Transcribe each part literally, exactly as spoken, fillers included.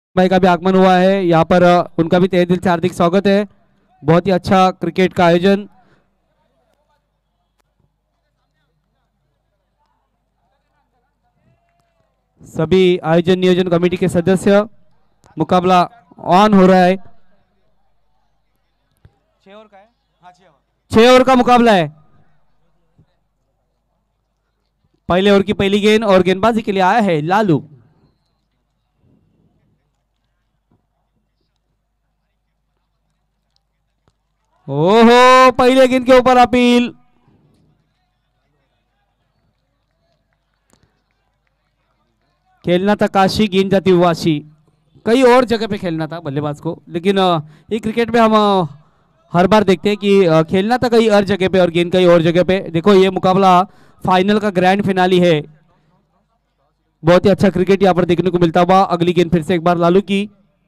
भाई का भी आगमन हुआ है यहाँ पर, उनका भी तहे दिल से हार्दिक स्वागत है। बहुत ही अच्छा क्रिकेट का आयोजन। सभी आयोजन नियोजन कमेटी के सदस्य, मुकाबला ऑन हो रहा है। छह ओवर का है, हाँ छह ओवर छह ओवर का मुकाबला है। पहले ओवर की पहली गेंद और गेंदबाजी के लिए आया है लालू। ओहो, पहले गेंद के ऊपर अपील। खेलना था काशी, गेंद जाती वाशी। कई और जगह पे खेलना था बल्लेबाज को, लेकिन ये क्रिकेट में हम हर बार देखते हैं कि खेलना था कई और जगह पे और गेंद कई और जगह पे। देखो ये मुकाबला फाइनल का ग्रैंड फिनाली है। बहुत ही अच्छा क्रिकेट यहाँ पर देखने को मिलता हुआ। अगली गेंद फिर से एक बार लालू की।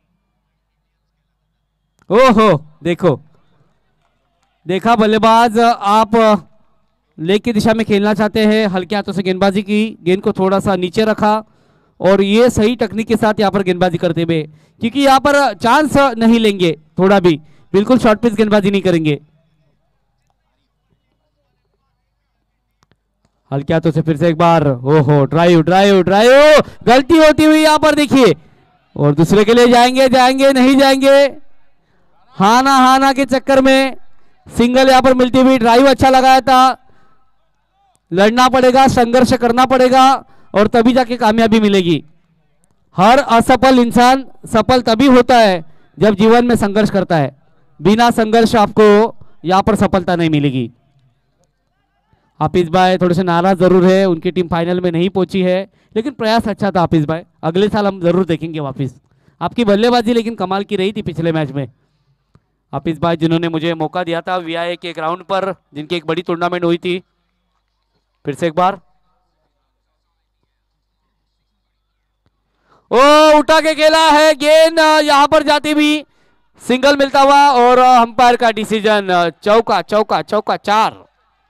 ओहो, देखो देखा बल्लेबाज, आप लेग की दिशा में खेलना चाहते हैं, हल्के हाथों से गेंदबाजी की, गेंद को थोड़ा सा नीचे रखा और ये सही टेक्निक के साथ यहाँ पर गेंदबाजी करते हुए, क्योंकि यहाँ पर चांस नहीं लेंगे थोड़ा भी, बिल्कुल शॉर्ट पिच गेंदबाजी नहीं करेंगे। हल्के हाथों से फिर से एक बार, ओहो, ड्राइव ड्राइव ड्राइव, गलती होती हुई यहाँ पर देखिए। और दूसरे के लिए जाएंगे जाएंगे नहीं जाएंगे, हाना हाना के चक्कर में सिंगल यहाँ पर मिलती हुई। ड्राइव अच्छा लगाया था, लड़ना पड़ेगा, संघर्ष करना पड़ेगा और तभी जाके कामयाबी मिलेगी। हर असफल इंसान सफल तभी होता है जब जीवन में संघर्ष करता है। बिना संघर्ष आपको यहां पर सफलता नहीं मिलेगी। हाफिज भाई थोड़े से नाराज जरूर है, उनकी टीम फाइनल में नहीं पहुंची है, लेकिन प्रयास अच्छा था हाफिज भाई। अगले साल हम जरूर देखेंगे वापिस आपकी बल्लेबाजी, लेकिन कमाल की रही थी पिछले मैच में। हाफिज भाई जिन्होंने मुझे मौका दिया था वीआईए के ग्राउंड पर, जिनकी एक बड़ी टूर्नामेंट हुई थी। फिर से एक बार, ओ उठा के खेला है, गेंद यहां पर जाती भी, सिंगल मिलता हुआ और अंपायर का डिसीजन चौका चौका चौका चार।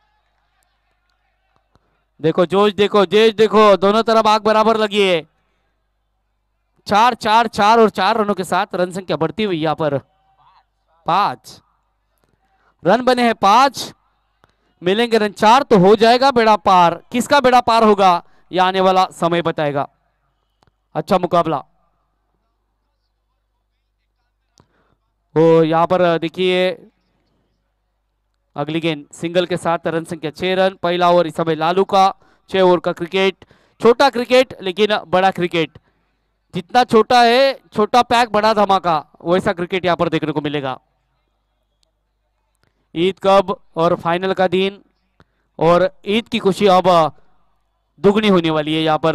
देखो जोश देखो जेश देखो, दोनों तरफ आग बराबर लगी है। चार चार चार और चार रनों के साथ रन संख्या बढ़ती हुई यहां पर पांच रन बने हैं। पांच मिलेंगे रन चार तो हो जाएगा बेड़ा पार। किसका बेड़ा पार होगा ये आने वाला समय बताएगा। अच्छा मुकाबला। वो यहां पर देखिए, अगली गेंद सिंगल के साथ रन संख्या छह रन। पहला ओवर इस समय लालू का। छह ओवर का क्रिकेट, छोटा क्रिकेट लेकिन बड़ा क्रिकेट। जितना छोटा है, छोटा पैक बड़ा धमाका, वैसा क्रिकेट यहां पर देखने को मिलेगा। ईद कब और फाइनल का दिन, और ईद की खुशी अब दुगनी होने वाली है यहां पर।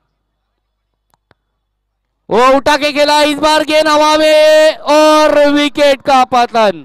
वो उठा के खेला, इस बार गेंद हवा में और विकेट का पतन।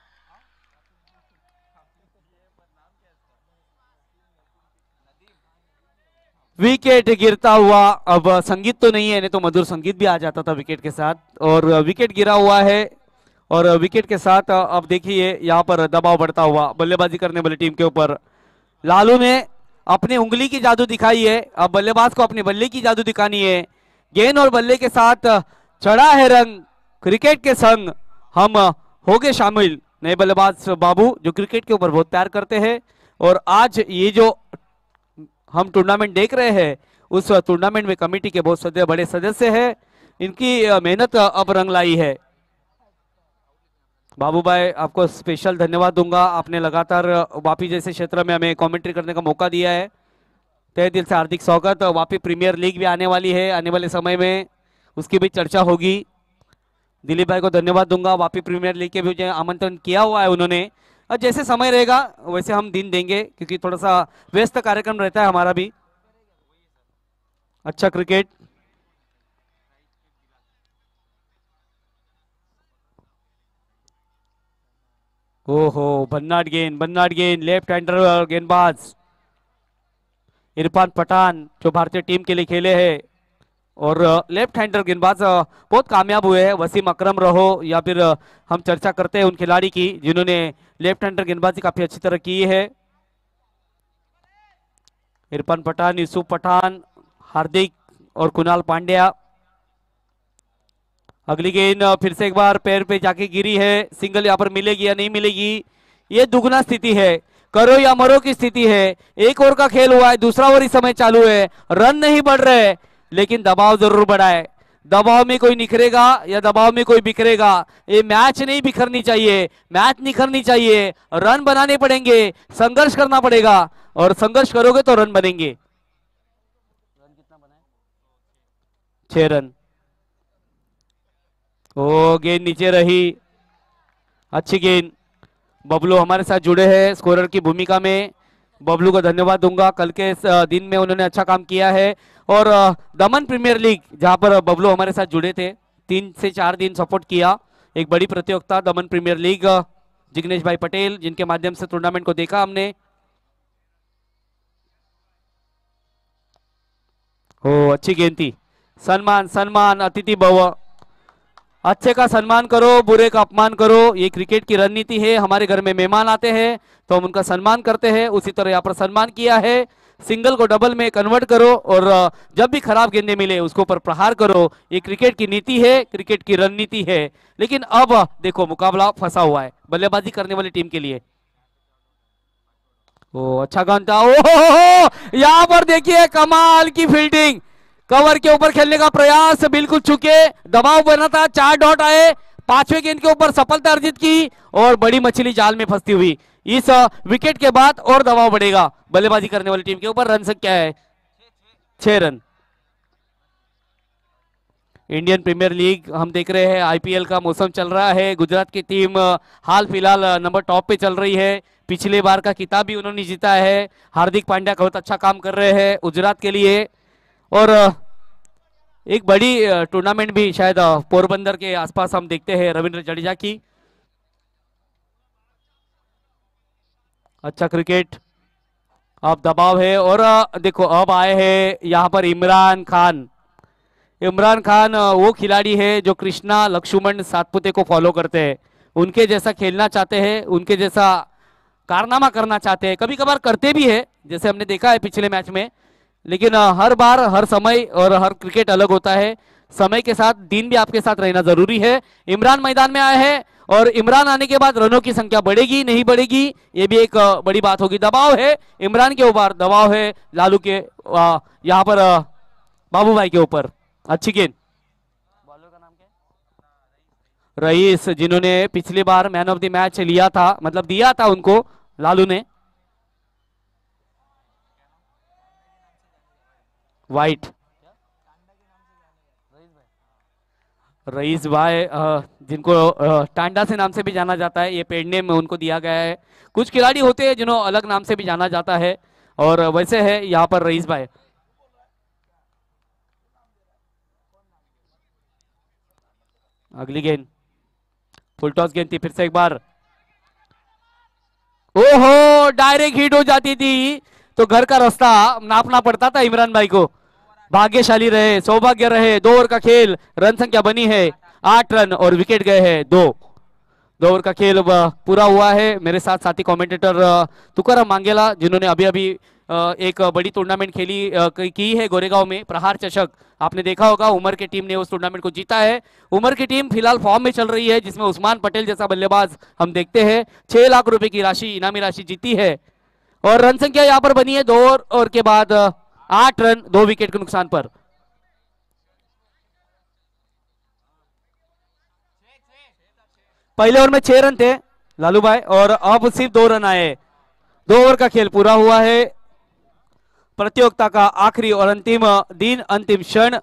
विकेट गिरता हुआ, अब संगीत तो नहीं है, नहीं तो मधुर संगीत भी आ जाता था विकेट के साथ, और विकेट गिरा हुआ है। और विकेट के साथ अब देखिए यहाँ पर दबाव बढ़ता हुआ बल्लेबाजी करने वाली टीम के ऊपर। लालू ने अपनी उंगली की जादू दिखाई है, अब बल्लेबाज को अपने बल्ले की जादू दिखानी है। गेंद और बल्ले के साथ चढ़ा है रंग, क्रिकेट के संग हम हो गए शामिल। नए बल्लेबाज बाबू जो क्रिकेट के ऊपर बहुत प्यार करते हैं, और आज ये जो हम टूर्नामेंट देख रहे हैं, उस टूर्नामेंट में कमेटी के बहुत सदस्य बड़े सदस्य हैं। इनकी मेहनत अब रंग लाई है। बाबू भाई आपको स्पेशल धन्यवाद दूंगा, आपने लगातार वापी जैसे क्षेत्र में हमें कमेंट्री करने का मौका दिया है। तहे दिल से हार्दिक स्वागत। वापी प्रीमियर लीग भी आने वाली है, आने वाले समय में उसकी भी चर्चा होगी। दिलीप भाई को धन्यवाद दूंगा, वापी प्रीमियर लीग के भी मुझे आमंत्रण किया हुआ है उन्होंने। और जैसे समय रहेगा वैसे हम दिन देंगे, क्योंकि थोड़ा सा व्यस्त कार्यक्रम रहता है हमारा भी। अच्छा क्रिकेट, ओहो, बन्नाट गेंद बन्नाट गेंद, लेफ्ट हैंडर गेंदबाज इरफान पठान जो भारतीय टीम के लिए खेले हैं, और लेफ्ट हैंडर गेंदबाज बहुत कामयाब हुए हैं। वसीम अकरम रहो या फिर हम चर्चा करते हैं उन खिलाड़ी की जिन्होंने लेफ्ट हैंडर गेंदबाजी काफी अच्छी तरह की है। इरफान पठान, यूसुफ पठान, हार्दिक और कुणाल पांड्या। अगली गेंद फिर से एक बार पैर पे जाके गिरी है, सिंगल यहाँ पर मिलेगी या नहीं मिलेगी, ये दुगना स्थिति है, करो या मरो की स्थिति है। एक ओवर का खेल हुआ है, दूसरा ओवर इस समय चालू है, रन नहीं बढ़ रहे लेकिन दबाव जरूर बढ़ा है। दबाव में कोई निखरेगा या दबाव में कोई बिखरेगा, ये मैच नहीं बिखरनी चाहिए, मैच निखरनी चाहिए, रन बनाने पड़ेंगे, संघर्ष करना पड़ेगा और संघर्ष करोगे तो रन बनेंगे। रन कितना बना है? छह रन। ओ गेंद नीचे रही, अच्छी गेंद। बबलू हमारे साथ जुड़े हैं स्कोरर की भूमिका में, बबलू को धन्यवाद दूंगा, कल के दिन में उन्होंने अच्छा काम किया है। और दमन प्रीमियर लीग जहां पर बबलू हमारे साथ जुड़े थे, तीन से चार दिन सपोर्ट किया, एक बड़ी प्रतियोगिता दमन प्रीमियर लीग, जिग्नेश भाई पटेल जिनके माध्यम से टूर्नामेंट को देखा हमने। हो अच्छी गेंद थी, सम्मान सम्मान अतिथि भव, अच्छे का सम्मान करो, बुरे का अपमान करो, ये क्रिकेट की रणनीति है। हमारे घर में मेहमान आते हैं तो हम उनका सम्मान करते हैं, उसी तरह यहाँ पर सम्मान किया है। सिंगल को डबल में कन्वर्ट करो और जब भी खराब गेंदें मिले उसको ऊपर प्रहार करो, ये क्रिकेट की नीति है, क्रिकेट की रणनीति है। लेकिन अब देखो मुकाबला फंसा हुआ है बल्लेबाजी करने वाली टीम के लिए। ओ अच्छा गन था, ओहो यहाँ पर देखिए कमाल की फील्डिंग, कवर के ऊपर खेलने का प्रयास बिल्कुल चुके, दबाव बना था, चार डॉट आए, पांचवें गेंद के ऊपर सफलता अर्जित की और बड़ी मछली जाल में फंसती हुई। इस विकेट के बाद और दबाव बढ़ेगा बल्लेबाजी करने वाली टीम के ऊपर। रन संख्या है छह रन। इंडियन प्रीमियर लीग हम देख रहे हैं, आईपीएल का मौसम चल रहा है, गुजरात की टीम हाल फिलहाल नंबर टॉप पे चल रही है, पिछले बार का खिताब भी उन्होंने जीता है। हार्दिक पांड्या बहुत अच्छा काम कर रहे हैं गुजरात के लिए और एक बड़ी टूर्नामेंट भी शायद पोरबंदर के आसपास हम देखते हैं रविंद्र जडेजा की। अच्छा क्रिकेट, अब दबाव है और देखो अब आए हैं यहाँ पर इमरान खान। इमरान खान वो खिलाड़ी है जो कृष्णा लक्ष्मण सातपुते को फॉलो करते हैं, उनके जैसा खेलना चाहते हैं, उनके जैसा कारनामा करना चाहते हैं, कभी कभार करते भी है जैसे हमने देखा है पिछले मैच में, लेकिन हर बार हर समय और हर क्रिकेट अलग होता है, समय के साथ दिन भी आपके साथ रहना जरूरी है। इमरान मैदान में आए हैं और इमरान आने के बाद रनों की संख्या बढ़ेगी नहीं बढ़ेगी ये भी एक बड़ी बात होगी। दबाव है इमरान के ऊपर, दबाव है लालू के यहाँ पर बाबू भाई के ऊपर। अच्छी गेंद, बॉलर का नाम क्या है? रईस, जिन्होंने पिछली बार मैन ऑफ द मैच लिया था, मतलब दिया था उनको लालू ने। वाइट, रईस भाई जिनको टांडा से नाम से भी जाना जाता है, ये पेड नेम में उनको दिया गया है। कुछ खिलाड़ी होते हैं जिन्हों अलग नाम से भी जाना जाता है और वैसे है यहाँ पर रईस भाई। अगली गेंद फुल टॉस गेंद थी, फिर से एक बार, ओहो डायरेक्ट हिट हो जाती थी तो घर का रास्ता नापना पड़ता था इमरान भाई को। भाग्यशाली रहे, सौभाग्य रहे, दो ओवर का खेल, रन संख्या बनी है आठ रन और विकेट गए हैं दो। दो ओवर का खेल पूरा हुआ है। मेरे साथ साथी कमेंटेटर तुकाराम मांगेला जिन्होंने अभी अभी एक बड़ी टूर्नामेंट खेली की है गोरेगांव में, प्रहार चषक, आपने देखा होगा उमर की टीम ने उस टूर्नामेंट को जीता है। उमर की टीम फिलहाल फॉर्म में चल रही है जिसमें उस्मान पटेल जैसा बल्लेबाज हम देखते हैं। छह लाख रुपए की राशि इनामी राशि जीती है और रन संख्या यहाँ पर बनी है दो ओवर के बाद आठ रन दो विकेट के नुकसान पर। पहले ओवर में छह रन थे लालू भाई और अब सिर्फ दो रन आए। दो ओवर का खेल पूरा हुआ है, प्रतियोगिता का आखिरी और अंतिम दिन, अंतिम क्षण।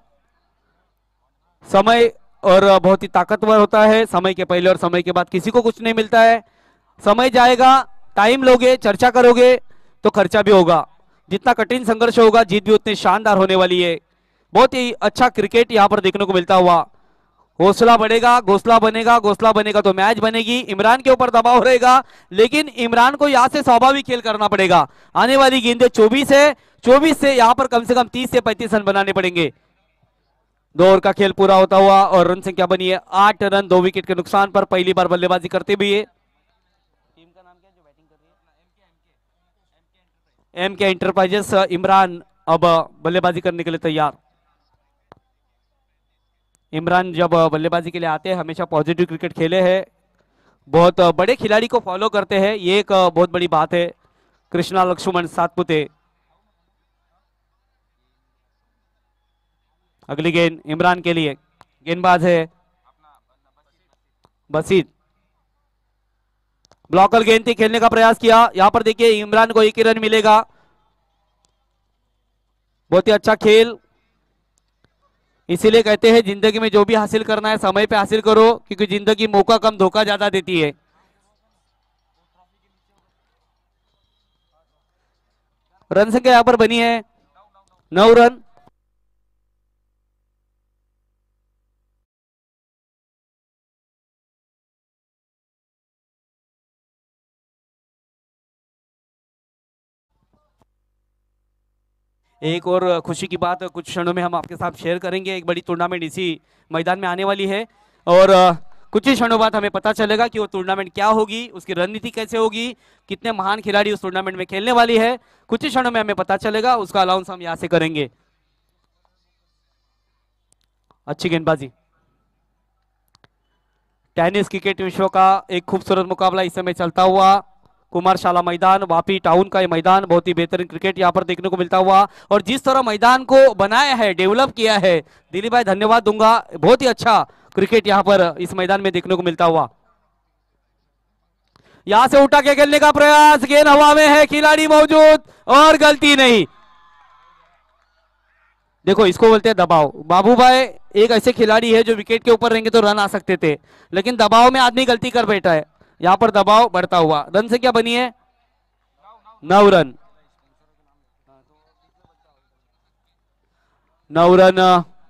समय और बहुत ही ताकतवर होता है, समय के पहले और समय के बाद किसी को कुछ नहीं मिलता है। समय जाएगा, टाइम लोगे, चर्चा करोगे तो खर्चा भी होगा। जितना कठिन संघर्ष होगा जीत भी उतनी शानदार होने वाली है। बहुत ही अच्छा क्रिकेट यहाँ पर देखने को मिलता हुआ। हौसला बढ़ेगा, घोसला बनेगा, घोसला बनेगा तो मैच बनेगी। इमरान के ऊपर दबाव रहेगा लेकिन इमरान को यहाँ से स्वाभाविक खेल करना पड़ेगा। आने वाली गेंदें चौबीस है, चौबीस से यहाँ पर कम से कम तीस से पैंतीस रन बनाने पड़ेंगे। दो ओवर का खेल पूरा होता हुआ और रन संख्या बनी है आठ रन दो विकेट के नुकसान पर। पहली बार बल्लेबाजी करते भी है। टीम का नाम क्या जो बैटिंग कर रही है? एम के एंटरप्राइजेस। इमरान अब बल्लेबाजी करने के लिए तैयार। इमरान जब बल्लेबाजी के लिए आते हैं हमेशा पॉजिटिव क्रिकेट खेले हैं, बहुत बड़े खिलाड़ी को फॉलो करते हैं, ये एक बहुत बड़ी बात है। कृष्णा लक्ष्मण सातपुते। अगली गेंद इमरान के लिए, गेंदबाज है बसीत। ब्लॉकर गेंद थी, खेलने का प्रयास किया। यहां पर देखिए इमरान को एक ही रन मिलेगा। बहुत ही अच्छा खेल। इसीलिए कहते हैं जिंदगी में जो भी हासिल करना है समय पे हासिल करो, क्योंकि जिंदगी मौका कम धोखा ज्यादा देती है। रन संख्या यहां पर बनी है नौ रन। एक और खुशी की बात कुछ क्षणों में हम आपके साथ शेयर करेंगे। एक बड़ी टूर्नामेंट इसी मैदान में आने वाली है और कुछ ही क्षणों बाद हमें पता चलेगा कि वो टूर्नामेंट क्या होगी, उसकी रणनीति कैसे होगी, कितने महान खिलाड़ी उस टूर्नामेंट में खेलने वाली है। कुछ ही क्षणों में हमें पता चलेगा, उसका अनाउंस हम यहां से करेंगे। अच्छी गेंदबाजी। टेनिस क्रिकेट विश्व का एक खूबसूरत मुकाबला इस समय चलता हुआ। कुमारशाला मैदान, वापी टाउन का ये मैदान, बहुत ही बेहतरीन क्रिकेट यहाँ पर देखने को मिलता हुआ। और जिस तरह मैदान को बनाया है, डेवलप किया है, दिलीप भाई धन्यवाद दूंगा। बहुत ही अच्छा क्रिकेट यहाँ पर इस मैदान में देखने को मिलता हुआ। यहां से उठा के खेलने का प्रयास, गेंद हवा में है, खिलाड़ी मौजूद और गलती नहीं। देखो इसको बोलते हैं दबाव। बाबू भाई एक ऐसे खिलाड़ी है जो विकेट के ऊपर रहेंगे तो रन आ सकते थे, लेकिन दबाव में आदमी गलती कर बैठा है। यहां पर दबाव बढ़ता हुआ। रन से क्या बनी है नौ रन। नौ रन।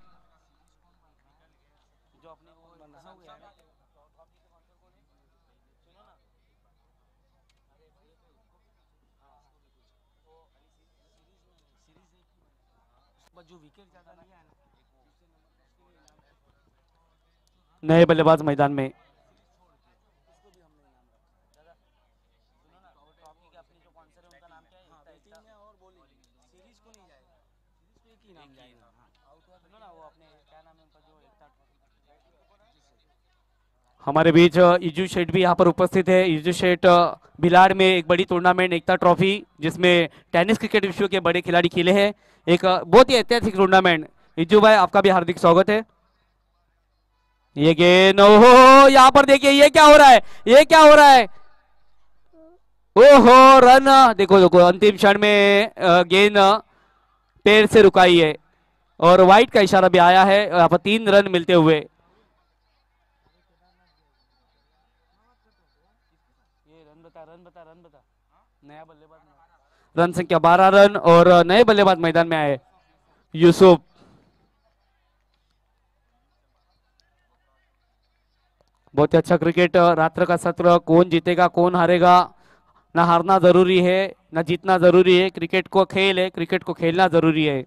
नए बल्लेबाज मैदान में। हमारे बीच इजू शेठ भी यहाँ पर उपस्थित है। इजू शेठ भिलाड़ में एक बड़ी टूर्नामेंट एकता ट्रॉफी, जिसमें टेनिस क्रिकेट विश्व के बड़े खिलाड़ी खेले हैं, एक बहुत ही ऐतिहासिक टूर्नामेंट। इजू भाई आपका भी हार्दिक स्वागत है। ये गेंद, ओहो यहाँ पर देखिए ये क्या हो रहा है, ये क्या हो रहा है, ओहो रन। देखो देखो अंतिम क्षण में गेंद पैर से रुकाई है और वाइट का इशारा भी आया है। यहाँ पर तीन रन मिलते हुए। ये रन बता रन बता रन बता नया बल्लेबाज। रन संख्या बारह रन और नए बल्लेबाज मैदान में आए यूसुफ। बहुत ही अच्छा क्रिकेट। रात्र का सत्र, कौन जीतेगा कौन हारेगा, ना हारना जरूरी है ना जीतना जरूरी है। क्रिकेट को खेल है, क्रिकेट को खेलना जरूरी है।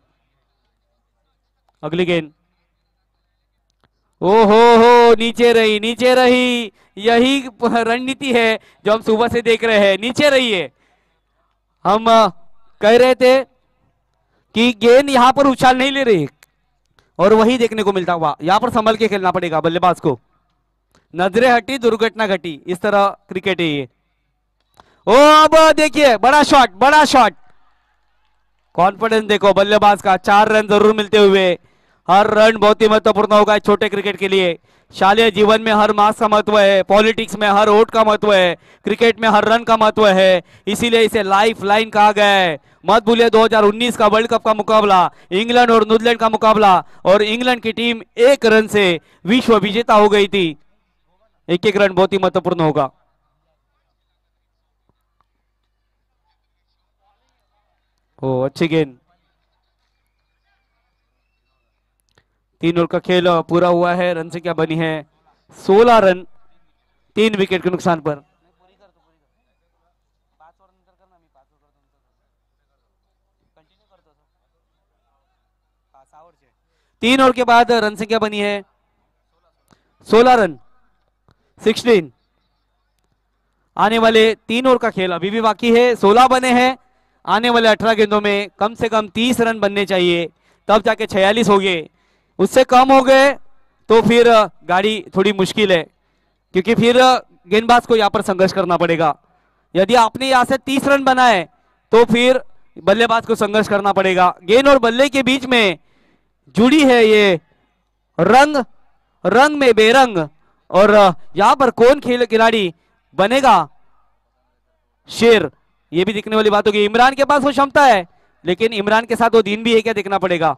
अगली गेंद, ओ हो हो नीचे रही, नीचे रही। यही रणनीति है जो हम सुबह से देख रहे हैं, नीचे रही है। हम कह रहे थे कि गेंद यहां पर उछाल नहीं ले रही और वही देखने को मिलता हुआ। यहां पर संभल के खेलना पड़ेगा बल्लेबाज को। नजरें हटी दुर्घटना घटी, इस तरह क्रिकेट है ये। ओ अब देखिए बड़ा शॉट, बड़ा शॉट। कॉन्फिडेंस देखो बल्लेबाज का। चार रन जरूर मिलते हुए। हर रन बहुत ही महत्वपूर्ण होगा छोटे क्रिकेट के लिए। शालेय जीवन में हर मार्क्स का महत्व है, पॉलिटिक्स में हर वोट का महत्व है, क्रिकेट में हर रन का महत्व है। इसीलिए इसे लाइफ लाइन कहा गया है। मत भूलिए दो हज़ार उन्नीस का वर्ल्ड कप का मुकाबला, इंग्लैंड और न्यूजीलैंड का मुकाबला, और इंग्लैंड की टीम एक रन से विश्व विजेता हो गई थी। एक एक रन बहुत ही महत्वपूर्ण होगा। ओ अच्छी गेंद। तीन ओवर का खेल पूरा हुआ है। रन से क्या बनी है सोलह रन, तीन विकेट के नुकसान पर। तीन ओवर के बाद रन संख्या बनी है सोलह रन, सोलह। आने वाले तीन ओवर का खेल अभी भी बाकी है, सोलह बने हैं। आने वाले अठारह गेंदों में कम से कम तीस रन बनने चाहिए, तब जाके छियालीस हो गए। उससे कम हो गए तो फिर गाड़ी थोड़ी मुश्किल है, क्योंकि फिर गेंदबाज को यहाँ पर संघर्ष करना पड़ेगा। यदि आपने यहाँ से तीस रन बनाए तो फिर बल्लेबाज को संघर्ष करना पड़ेगा। गेंद और बल्ले के बीच में जुड़ी है ये रंग, रंग में बेरंग, और यहाँ पर कौन खेल खिलाड़ी बनेगा शेर, ये भी दिखने वाली बात होगी। इमरान के पास वो क्षमता है, लेकिन इमरान के साथ वो दिन भी है क्या, देखना पड़ेगा।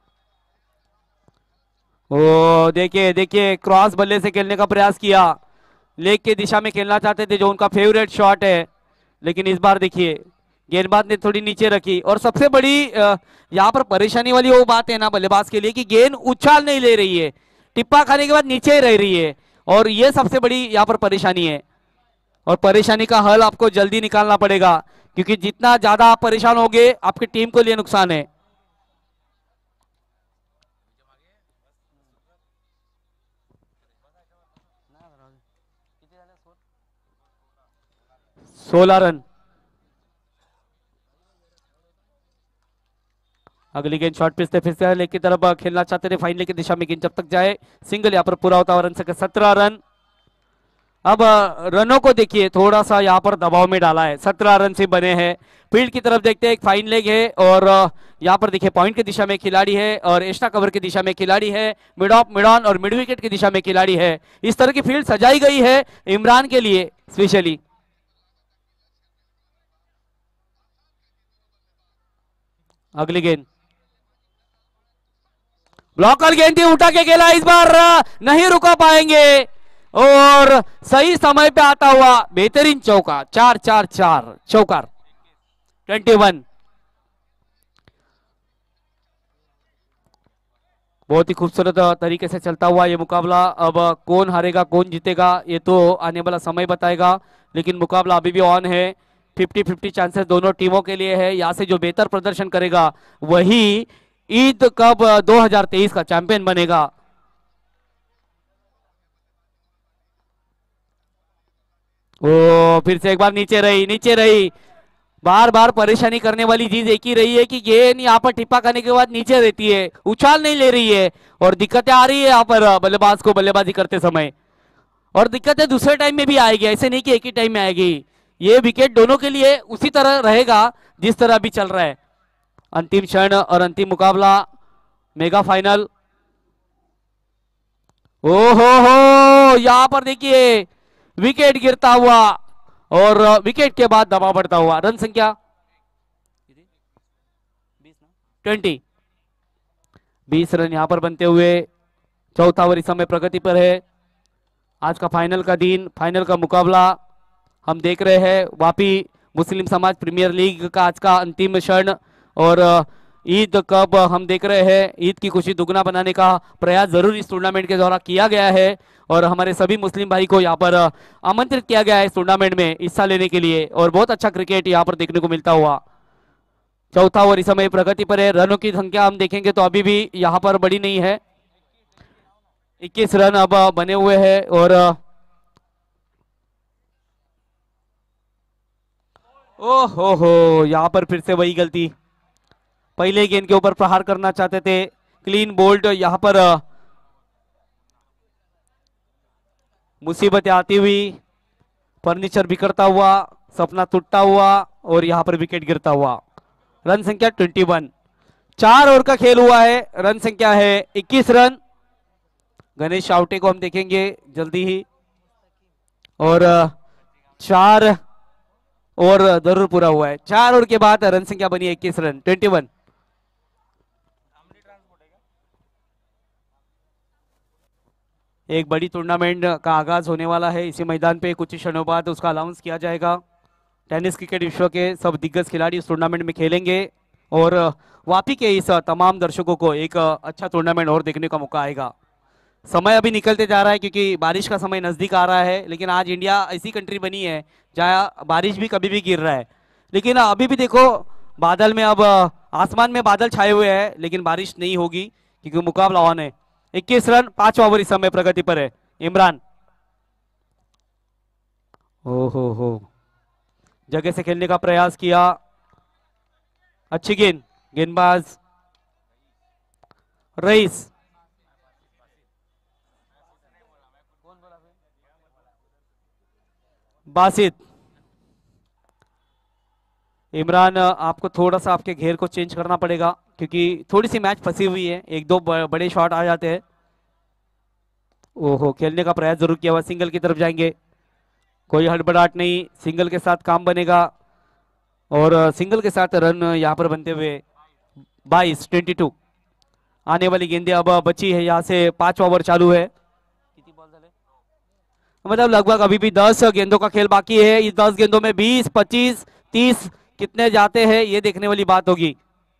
ओ देखिए देखिए, क्रॉस बल्ले से खेलने का प्रयास किया, लेग के दिशा में खेलना चाहते थे जो उनका फेवरेट शॉट है, लेकिन इस बार देखिए गेंदबाज ने थोड़ी नीचे रखी। और सबसे बड़ी यहाँ पर परेशानी वाली वो बात है ना बल्लेबाज के लिए कि गेंद उछाल नहीं ले रही है, टिप्पा खाने के बाद नीचे ही रह रही है, और ये सबसे बड़ी यहाँ पर परेशानी है। और परेशानी का हल आपको जल्दी निकालना पड़ेगा, क्योंकि जितना ज्यादा आप परेशान होगे आपकी टीम को लिए नुकसान है। सोलह रन। अगली गेंद शॉर्ट पिच से फिर से लेग की तरफ खेलना चाहते थे, फाइनल की दिशा में गेंद जब तक जाए सिंगल यहाँ पर पूरा होता है। रन से सत्रह रन। अब रनों को देखिए थोड़ा सा यहाँ पर दबाव में डाला है, सत्रह रन से बने हैं। फील्ड की तरफ देखते हैं, एक फाइन लेग है और यहाँ पर देखिए पॉइंट की दिशा में खिलाड़ी है और एक्स्ट्रा कवर की दिशा में खिलाड़ी है, मिड ऑफ, मिड ऑन और मिड विकेट की दिशा में खिलाड़ी है। इस तरह की फील्ड सजाई गई है इमरान के लिए स्पेशली। अगली गेंद ब्लॉकर गेंद थी, उठा के खेला, इस बार नहीं रुका पाएंगे और सही समय पे आता हुआ बेहतरीन चौका, चार चार चार चौकार इक्कीस। बहुत ही खूबसूरत तरीके से चलता हुआ ये मुकाबला। अब कौन हारेगा कौन जीतेगा ये तो आने वाला समय बताएगा, लेकिन मुकाबला अभी भी ऑन है। फिफ्टी फिफ्टी चांसेस दोनों टीमों के लिए है। यहाँ से जो बेहतर प्रदर्शन करेगा वही ईद कप दो हज़ार तेईस का चैंपियन बनेगा। ओ फिर से एक बार नीचे रही, नीचे रही। बार बार परेशानी करने वाली चीज एक ही रही है कि गेंद यहाँ पर टिप्पा करने के बाद नीचे रहती है, उछाल नहीं ले रही है और दिक्कतें आ रही है यहाँ पर बल्लेबाज को बल्लेबाजी करते समय। और दिक्कतें दूसरे टाइम में भी आएगी, ऐसे नहीं कि एक ही टाइम में आएगी। ये विकेट दोनों के लिए उसी तरह रहेगा जिस तरह अभी चल रहा है। अंतिम क्षण और अंतिम मुकाबला, मेगा फाइनल। ओ हो हो, यहां पर देखिए विकेट गिरता हुआ और विकेट के बाद दबाव बढ़ता हुआ। रन संख्या ट्वेंटी, बीस रन यहां पर बनते हुए चौथा ओवर इस समय प्रगति पर है। आज का फाइनल का दिन, फाइनल का मुकाबला हम देख रहे हैं। वापी मुस्लिम समाज प्रीमियर लीग का आज का अंतिम क्षण और ईद कप हम देख रहे हैं। ईद की खुशी दुगना बनाने का प्रयास जरूर इस टूर्नामेंट के द्वारा किया गया है और हमारे सभी मुस्लिम भाई को यहाँ पर आमंत्रित किया गया है इस टूर्नामेंट में हिस्सा लेने के लिए और बहुत अच्छा क्रिकेट यहाँ पर देखने को मिलता हुआ। चौथा ओवर इस समय प्रगति पर है। रनों की संख्या हम देखेंगे तो अभी भी यहाँ पर बड़ी नहीं है, इक्कीस रन अब बने हुए हैं। और ओ हो हो, यहाँ पर फिर से वही गलती, पहले गेंद के ऊपर प्रहार करना चाहते थे, क्लीन बोल्ड। यहाँ पर मुसीबतें आती हुई, फर्नीचर बिखरता हुआ, सपना टूटता हुआ और यहाँ पर विकेट गिरता हुआ। रन संख्या इक्कीस, चार ओवर का खेल हुआ है, रन संख्या है इक्कीस रन। गणेश शावटे को हम देखेंगे जल्दी ही और चार ओवर जरूर पूरा हुआ है। चार ओवर के बाद रन संख्या बनी है इक्कीस रन, इक्कीस। एक बड़ी टूर्नामेंट का आगाज होने वाला है इसी मैदान पे। कुछ ही क्षणों बाद उसका अनाउंस किया जाएगा। टेनिस क्रिकेट विश्व के सब दिग्गज खिलाड़ी इस टूर्नामेंट में खेलेंगे और वापी के इस तमाम दर्शकों को एक अच्छा टूर्नामेंट और देखने का मौका आएगा। समय अभी निकलते जा रहा है क्योंकि बारिश का समय नजदीक आ रहा है, लेकिन आज इंडिया ऐसी कंट्री बनी है जहाँ बारिश भी कभी भी गिर रहा है। लेकिन अभी भी देखो बादल में, अब आसमान में बादल छाए हुए हैं लेकिन बारिश नहीं होगी क्योंकि मुकाबला ऑन है। इक्कीस रन, पांचवा ओवर इस समय प्रगति पर है। इमरान ओ हो हो जगह से खेलने का प्रयास किया, अच्छी गेंद, गेंदबाज रईस बासित, इमरान आपको थोड़ा सा आपके घेर को चेंज करना पड़ेगा क्योंकि थोड़ी सी मैच फंसी हुई है, एक दो बड़े शॉट आ जाते हैं। ओहो, खेलने का प्रयास जरूर किया हुआ, सिंगल की तरफ जाएंगे, कोई हड़बड़ाहट नहीं, सिंगल के साथ काम बनेगा और सिंगल के साथ रन यहां पर बनते हुए बाईस ट्वेंटी टू। आने वाली गेंदें अब बची है, यहां से पांच ओवर चालू है, मतलब लगभग अभी भी दस गेंदों का खेल बाकी है। इस दस गेंदों में बीस पच्चीस तीस कितने जाते हैं ये देखने वाली बात होगी।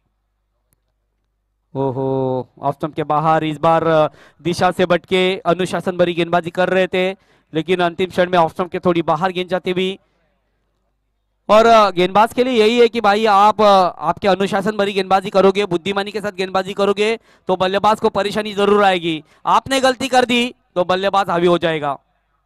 ओहो, ऑफ स्टंप के बाहर, इस बार दिशा से बटके अनुशासन भरी गेंदबाजी कर रहे थे लेकिन अंतिम क्षण में ऑफ स्टंप के थोड़ी बाहर गेंद जाती हुई। और गेंदबाज के लिए यही है कि भाई आप आपके अनुशासन भरी गेंदबाजी करोगे, बुद्धिमानी के साथ गेंदबाजी करोगे तो बल्लेबाज को परेशानी जरूर आएगी। आपने गलती कर दी तो बल्लेबाज हावी हो जाएगा।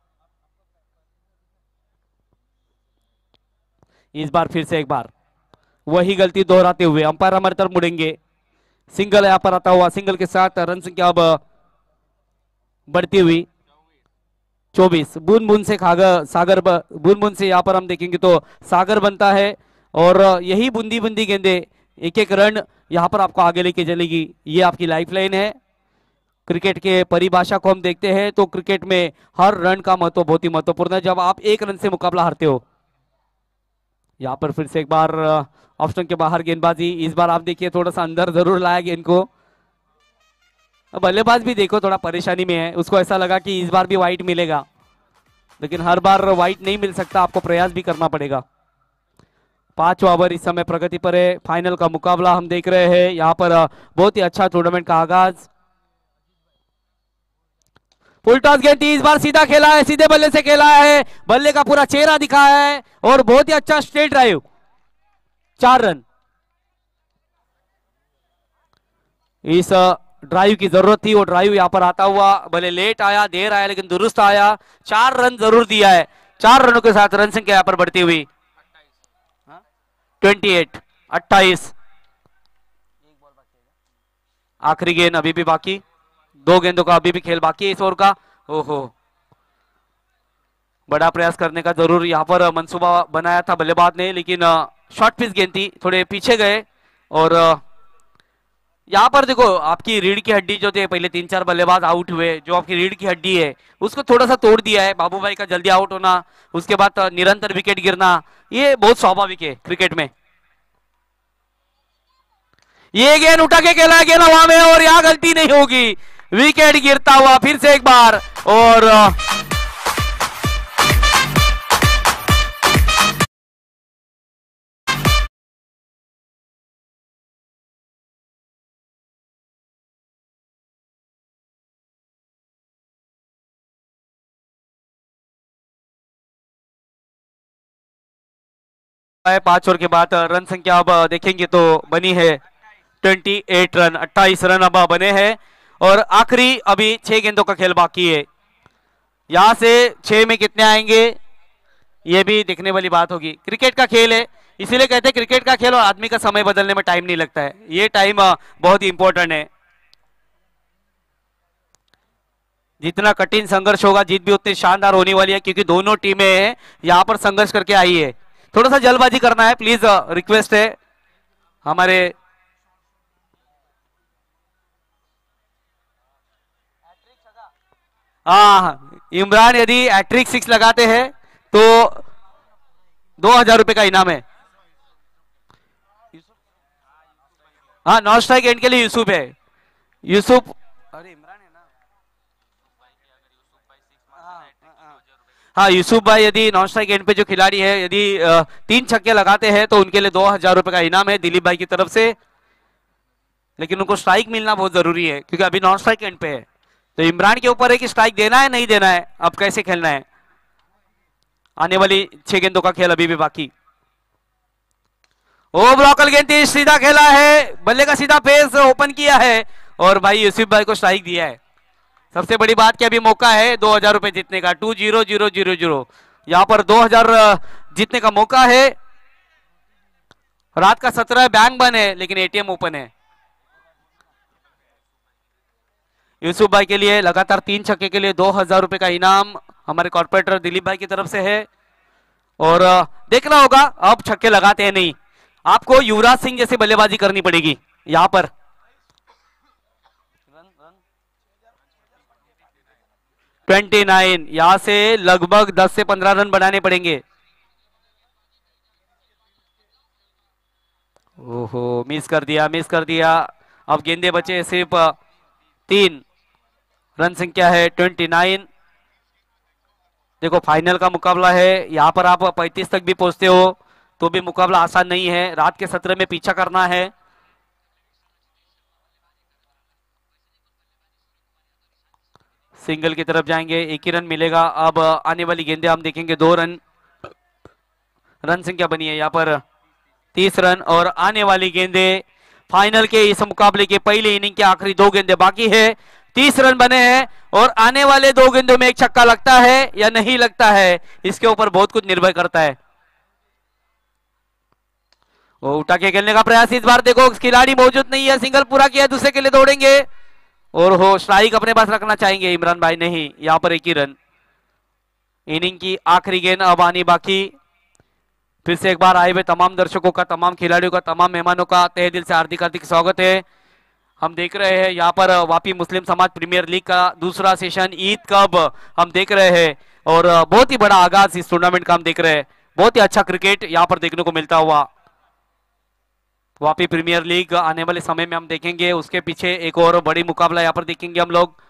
इस बार फिर से एक बार वही गलती दोहराते हुए अंपायर हमारी तरफ मुड़ेंगे। सिंगल यहां पर आता हुआ, सिंगल के साथ रन संख्या अब बढ़ती हुई चौबीस। बूंद बूंद से खागर सागर बूंद बूंद से यहां पर हम देखेंगे तो सागर बनता है और यही बूंदी बूंदी गेंदे एक एक रन यहां पर आपको आगे लेके चलेगी। ये आपकी लाइफलाइन है। क्रिकेट के परिभाषा को हम देखते हैं तो क्रिकेट में हर रन का महत्व बहुत ही महत्वपूर्ण है जब आप एक रन से मुकाबला हारते हो। यहाँ पर फिर से एक बार ऑफ स्टंप के बाहर गेंदबाजी, इस बार आप देखिए थोड़ा सा अंदर जरूर लाया गेंद को। बल्लेबाज भी देखो थोड़ा परेशानी में है, उसको ऐसा लगा कि इस बार भी वाइट मिलेगा लेकिन हर बार वाइट नहीं मिल सकता, आपको प्रयास भी करना पड़ेगा। पांच ओवर इस समय प्रगति पर है, फाइनल का मुकाबला हम देख रहे हैं। यहाँ पर बहुत ही अच्छा टूर्नामेंट का आगाज। फुल टॉस गेंद इस बार सीधा खेला है, सीधे बल्ले से खेला है, बल्ले का पूरा चेहरा दिखाया है और बहुत ही अच्छा स्ट्रेट ड्राइव, चार रन। इस ड्राइव की जरूरत थी, वो ड्राइव यहां पर आता हुआ, भले लेट आया देर आया लेकिन दुरुस्त आया, चार रन जरूर दिया है। चार रनों के साथ रन संख्या यहां पर बढ़ती हुई अट्ठाईस अट्ठाईस। आखिरी गेंद अभी भी बाकी, दो गेंदों का अभी भी खेल बाकी है इस ओवर का। ओहो, बड़ा प्रयास करने का जरूर यहां पर मंसूबा बनाया था बल्लेबाज ने लेकिन शॉर्ट पिच गेंद थी, थोड़े पीछे गए। और यहाँ पर देखो आपकी रीढ़ की हड्डी जो थे, पहले तीन चार बल्लेबाज आउट हुए, जो आपकी रीढ़ की हड्डी है उसको थोड़ा सा तोड़ दिया है। बाबू भाई का जल्दी आउट होना, उसके बाद निरंतर विकेट गिरना, ये बहुत स्वाभाविक है क्रिकेट में। ये गेंद उठा के खेला गेंद हवा में और यहाँ गलती नहीं होगी, विकेट गिरता हुआ फिर से एक बार। और पांच ओवर के बाद रन संख्या अब देखेंगे तो बनी है अट्ठाईस रन, अट्ठाईस रन अब बने हैं और आखिरी अभी छह गेंदों का खेल बाकी है। यहां से छह में कितने आएंगे ये भी देखने वाली बात होगी। क्रिकेट का खेल है, इसीलिए कहते हैं क्रिकेट का खेल और आदमी का समय बदलने में टाइम नहीं लगता है, ये टाइम बहुत ही इंपॉर्टेंट है। जितना कठिन संघर्ष होगा जीत भी उतनी शानदार होने वाली है क्योंकि दोनों टीमें यहां पर संघर्ष करके आई है। थोड़ा सा जल्दबाजी करना है प्लीज, रिक्वेस्ट है हमारे। हाँ, इमरान यदि एट्रिक सिक्स लगाते हैं तो दो हजार रुपए का इनाम है। हाँ, नॉन स्ट्राइक एंड के लिए यूसुफ है, यूसुफ। अरे इमरान है ना। हाँ, यूसुफ भाई यदि नॉन स्ट्राइक एंड पे जो खिलाड़ी है यदि तीन छक्के लगाते हैं तो उनके लिए दो हजार रुपए का इनाम है दिलीप भाई की तरफ से। लेकिन उनको स्ट्राइक मिलना बहुत जरूरी है क्योंकि अभी नॉन स्ट्राइक एंड पे है, तो इमरान के ऊपर है कि स्ट्राइक देना है नहीं देना है, अब कैसे खेलना है। आने वाली छह गेंदों का खेल अभी भी बाकी। ओ ब्लॉकल गेंद सीधा खेला है, बल्ले का सीधा पेस ओपन किया है और भाई यूसुफ भाई को स्ट्राइक दिया है। सबसे बड़ी बात कि अभी मौका है दो हजार रुपए जीतने का, two zero zero zero zero. यहां पर दो हजार जीतने का मौका है। रात का सत्रह बैंक बंद है लेकिन एटीएम ओपन है। यूसुफ भाई के लिए लगातार तीन छक्के के लिए दो हजार रुपए का इनाम हमारे कॉर्पोरेटर दिलीप भाई की तरफ से है। और देखना होगा अब छक्के लगाते हैं नहीं, आपको युवराज सिंह जैसी बल्लेबाजी करनी पड़ेगी यहां पर। ट्वेंटी नाइन, यहां से लगभग दस से पंद्रह रन बनाने पड़ेंगे। ओहो, मिस कर दिया, मिस कर दिया। अब गेंदे बचे सिर्फ तीन, रन संख्या है ट्वेंटी नाइन। देखो फाइनल का मुकाबला है, यहां पर आप पैंतीस तक भी पहुंचते हो तो भी मुकाबला आसान नहीं है। रात के सत्र में पीछा करना है। सिंगल की तरफ जाएंगे, एक ही रन मिलेगा। अब आने वाली गेंदें हम देखेंगे, दो रन रन संख्या बनी है यहाँ पर तीस रन। और आने वाली गेंदें फाइनल के इस मुकाबले के पहले इनिंग के आखिरी दो गेंदें बाकी है, तीस रन बने हैं और आने वाले दो गेंदों में एक छक्का लगता है या नहीं लगता है, इसके ऊपर बहुत कुछ निर्भर करता है। वो उठा के खेलने का प्रयास, इस बार देखो खिलाड़ी मौजूद नहीं है, सिंगल पूरा किया, दूसरे के लिए दौड़ेंगे और हो स्ट्राइक अपने पास रखना चाहेंगे इमरान भाई, नहीं, यहां पर एक ही रन। इनिंग की आखिरी गेंद अब आनी बाकी। फिर से एक बार आए हुए तमाम दर्शकों का, तमाम खिलाड़ियों का, तमाम मेहमानों का तहे दिल से हार्दिक हार्दिक स्वागत है। हम देख रहे हैं यहाँ पर वापी मुस्लिम समाज प्रीमियर लीग का दूसरा सेशन ईद कब हम देख रहे हैं और बहुत ही बड़ा आगाज इस टूर्नामेंट का हम देख रहे हैं। बहुत ही अच्छा क्रिकेट यहाँ पर देखने को मिलता हुआ। वापी प्रीमियर लीग आने वाले समय में हम देखेंगे, उसके पीछे एक और बड़ी मुकाबला यहाँ पर देखेंगे हम लोग।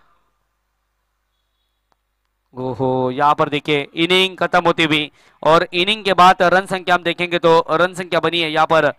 ओहो, यहाँ पर देखिए इनिंग खत्म होती हुई और इनिंग के बाद रन संख्या हम देखेंगे तो रन संख्या बनी है यहाँ पर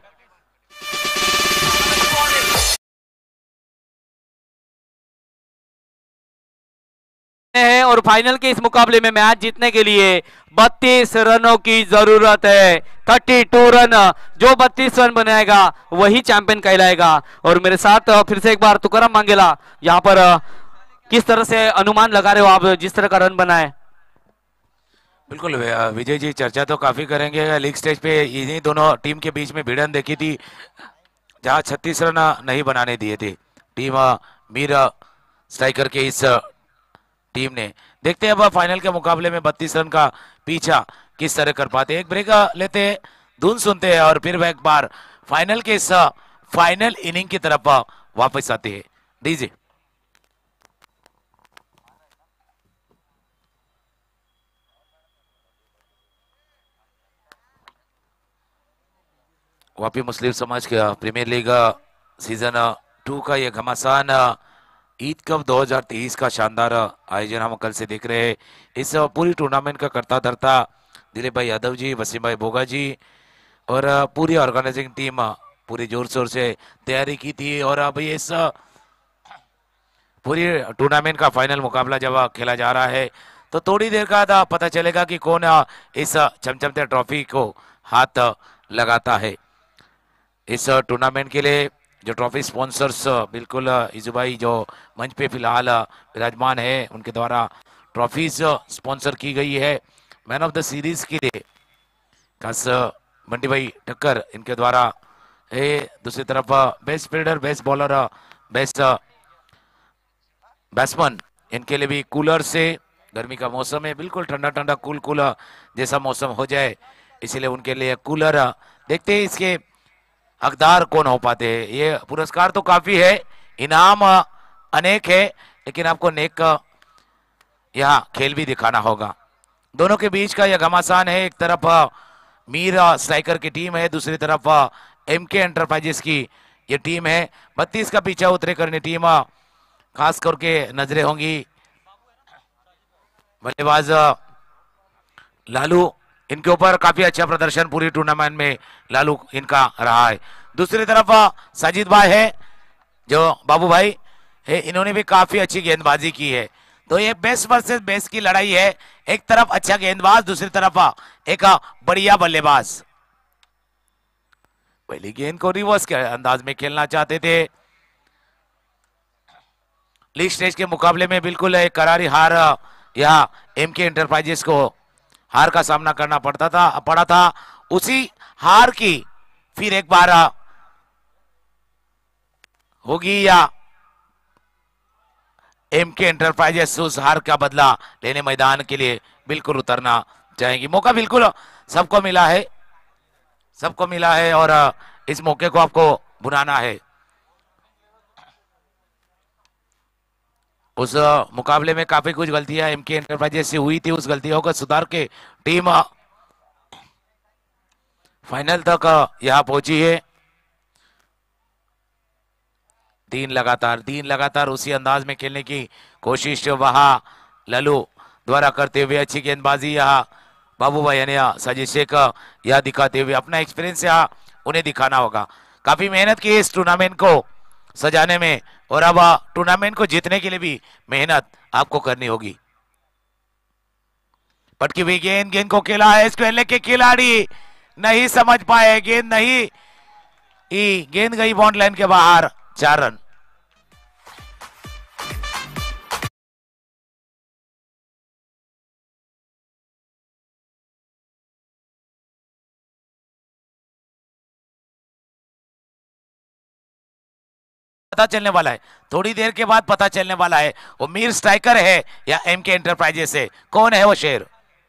है और फाइनल के इस मुकाबले में मैच जीतने के लिए बत्तीस रनों की जरूरत है। बत्तीस रन, जो बत्तीस रन बनाएगा वही चैंपियन कहलाएगा। और मेरे साथ फिर से एक बार तुकाराम मांगेला, यहाँ पर किस तरह से अनुमान लगा रहे हो आप जिस तरह का रन बनाए? बिल्कुल विजय जी, चर्चा तो काफी करेंगे। लीग स्टेज पे इन्हीं दोनों टीम के बीच में भिड़न देखी थी जहां छत्तीस रन नहीं बनाने दिए थे टीम मीर स्ट्राइकर के इस टीम ने। देखते हैं अब फाइनल के मुकाबले में बत्तीस रन का पीछा किस तरह कर पाते हैं। एक ब्रेक लेते हैं, धुन सुनते हैं और फिर एक बार फाइनल के इस फाइनल इनिंग की तरफ वापस आते हैं। डीजे वापी मुस्लिम समाज का प्रीमियर लीग सीजन टू का ये घमासान ईद कप दो हज़ार तेईस का शानदार आयोजन हम कल से देख रहे हैं। इस पूरी टूर्नामेंट का करता धरता दिलीप भाई यादव जी, वसीम भाई भोगा जी और पूरी ऑर्गेनाइजिंग टीम पूरी जोर शोर से तैयारी की थी। और अब इस पूरी टूर्नामेंट का फाइनल मुकाबला जब खेला जा रहा है तो थोड़ी देर बाद पता चलेगा कि कौन इस चमचमते ट्रॉफी को हाथ लगाता है। इस टूर्नामेंट के लिए जो ट्रॉफी स्पॉन्सर्स बिल्कुल इजू भाई जो मंच पे फिलहाल विराजमान है उनके द्वारा ट्रॉफीज स्पॉन्सर की गई है। मैन ऑफ द सीरीज के लिए खास मंडी भाई ठक्कर इनके द्वारा है। दूसरी तरफ best fielder, best bowler, best batsman इनके लिए भी कूलर से, गर्मी का मौसम है, बिल्कुल ठंडा ठंडा कूल कूल जैसा मौसम हो जाए इसीलिए उनके लिए कूलर। देखते हैं इसके हकदार कौन हो पाते हैं। ये पुरस्कार तो काफी है, इनाम अनेक है, लेकिन आपको नेक यहाँ खेल भी दिखाना होगा। दोनों के बीच का यह घमासान है, एक तरफ मीर स्ट्राइकर की टीम है, दूसरी तरफ एमके एंटरप्राइजेस की ये टीम है। बत्तीस का पीछा उतरे करने टीम खास करके नजरें होंगी बल्लेबाज लालू, इनके ऊपर काफी अच्छा प्रदर्शन पूरी टूर्नामेंट में लालू इनका रहा है। दूसरी तरफ साजिद भाई है जो बाबू भाई है, इन्होंने भी काफी अच्छी गेंदबाजी की है। तो ये बेस्ट वर्सेस बेस्ट की लड़ाई है, एक तरफ अच्छा गेंदबाज, दूसरी तरफ एक बढ़िया बल्लेबाज। पहली गेंद को रिवर्स के अंदाज में खेलना चाहते थे। लीग स्टेज के मुकाबले में बिल्कुल एक करारी हार यहाँ एमके एंटरप्राइजेस को हार का सामना करना पड़ता था पड़ा था। उसी हार की फिर एक बार होगी या एमके एंटरप्राइजेस उस हार का बदला लेने मैदान के लिए बिल्कुल उतरना जाएंगी। मौका बिल्कुल सबको मिला है, सबको मिला है और इस मौके को आपको बुलाना है। उस मुकाबले में काफी कुछ गलतियां एमके एंटरप्राइजेस से हुई थी, उस गलतियों का सुधार के टीम फाइनल तक यहां पहुंची है। तीन लगातार तीन लगातार उसी अंदाज में खेलने की कोशिश वहां लल्लू द्वारा करते हुए अच्छी गेंदबाजी यहाँ बाबू भाई ने साजिश शेख यह दिखाते हुए अपना एक्सपीरियंस यहाँ उन्हें दिखाना होगा। काफी मेहनत की इस टूर्नामेंट को सजाने में और अब टूर्नामेंट को जीतने के लिए भी मेहनत आपको करनी होगी। पटकी हुई गेंद, गेंद को खेला है, इसको लेके खिलाड़ी नहीं समझ पाए, गेंद नहीं, गेंद गई बाउंड लाइन के बाहर, चार रन। पता चलने वाला है, थोड़ी देर के बाद पता चलने वाला है वो मीर स्ट्राइकर है या एमके एंटरप्राइजेस है, कौन है वो शेर।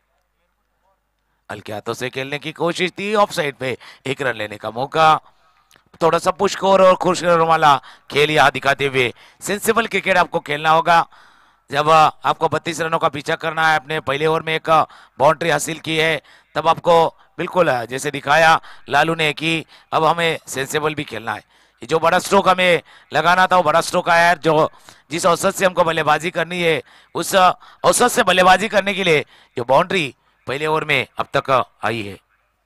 हल्के हाथों से खेलने की कोशिश थी, ऑफ साइड पे एक रन लेने का मौका, थोड़ा सा पुशकोर और खुश वाला खेल यहाँ दिखाते हुए सेंसिबल क्रिकेट आपको खेलना होगा। जब आपको बत्तीस रनों का पीछा करना है, अपने पहले ओवर में एक बाउंड्री हासिल की है, तब आपको बिल्कुल जैसे दिखाया लालू ने कि अब हमें सेंसिबल भी खेलना है। जो बड़ा स्ट्रोक हमें लगाना था वो बड़ा स्ट्रोक आया है, जो जिस औसत से हमको बल्लेबाजी करनी है उस औसत से बल्लेबाजी करने के लिए जो बाउंड्री पहले ओवर में अब तक आई है।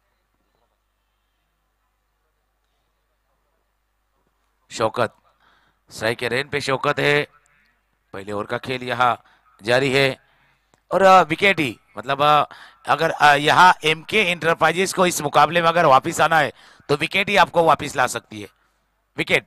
शौकत स्ट्राइक के रेन पे शौकत है, पहले ओवर का खेल यहाँ जारी है और विकेट ही मतलब अगर यहाँ एमके एंटरप्राइजेस को इस मुकाबले में अगर वापस आना है तो विकेट ही आपको वापस ला सकती है। विकेट,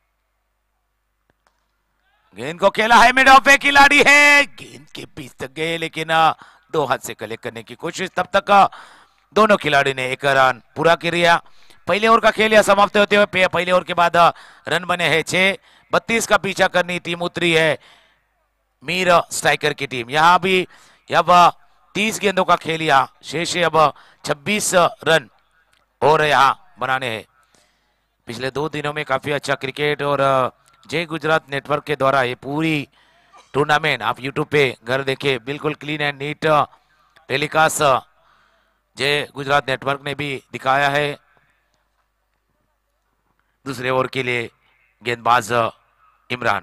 गेंद को खेला है, मिड ऑफ पे खिलाड़ी है, गेंद के बीच तक गए लेकिन दो हाथ से कलेक्ट करने की कोशिश, तब तक दोनों खिलाड़ी ने एक रन पूरा किया। पहले ओवर का खेल यह समाप्त होते हुए पहले ओवर के बाद रन बने हैं छह, बत्तीस का पीछा करनी टीम उतरी है मीर स्ट्राइकर की टीम। यहां भी अब तीस गेंदों का खेल यहाँ शेष है, अब छब्बीस रन और यहाँ बनाने हैं। पिछले दो दिनों में काफी अच्छा क्रिकेट और जय गुजरात नेटवर्क के द्वारा ये पूरी टूर्नामेंट आप यूट्यूब पे घर देखे, बिल्कुल क्लीन एंड नीट टेलीकास्ट जय गुजरात नेटवर्क ने भी दिखाया है। दूसरे ओवर के लिए गेंदबाज इमरान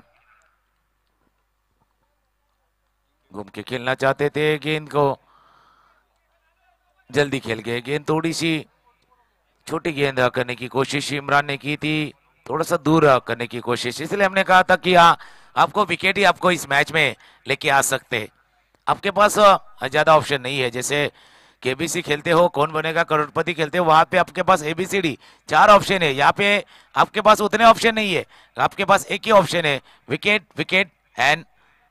घूम के खेलना चाहते थे, गेंद को जल्दी खेल गए, गेंद थोड़ी सी छोटी गेंद करने की कोशिश इमरान ने की थी, थोड़ा सा दूर करने की कोशिश, इसलिए हमने कहा था कि हाँ आपको विकेट ही आपको इस मैच में लेके आ सकते हैं। आपके पास ज्यादा ऑप्शन नहीं है, जैसे केबीसी खेलते हो, कौन बनेगा करोड़पति खेलते हो, वहां पे आपके पास एबीसीडी चार ऑप्शन है, यहाँ पे आपके पास उतने ऑप्शन नहीं है, आपके पास एक ही ऑप्शन है wicket wicket and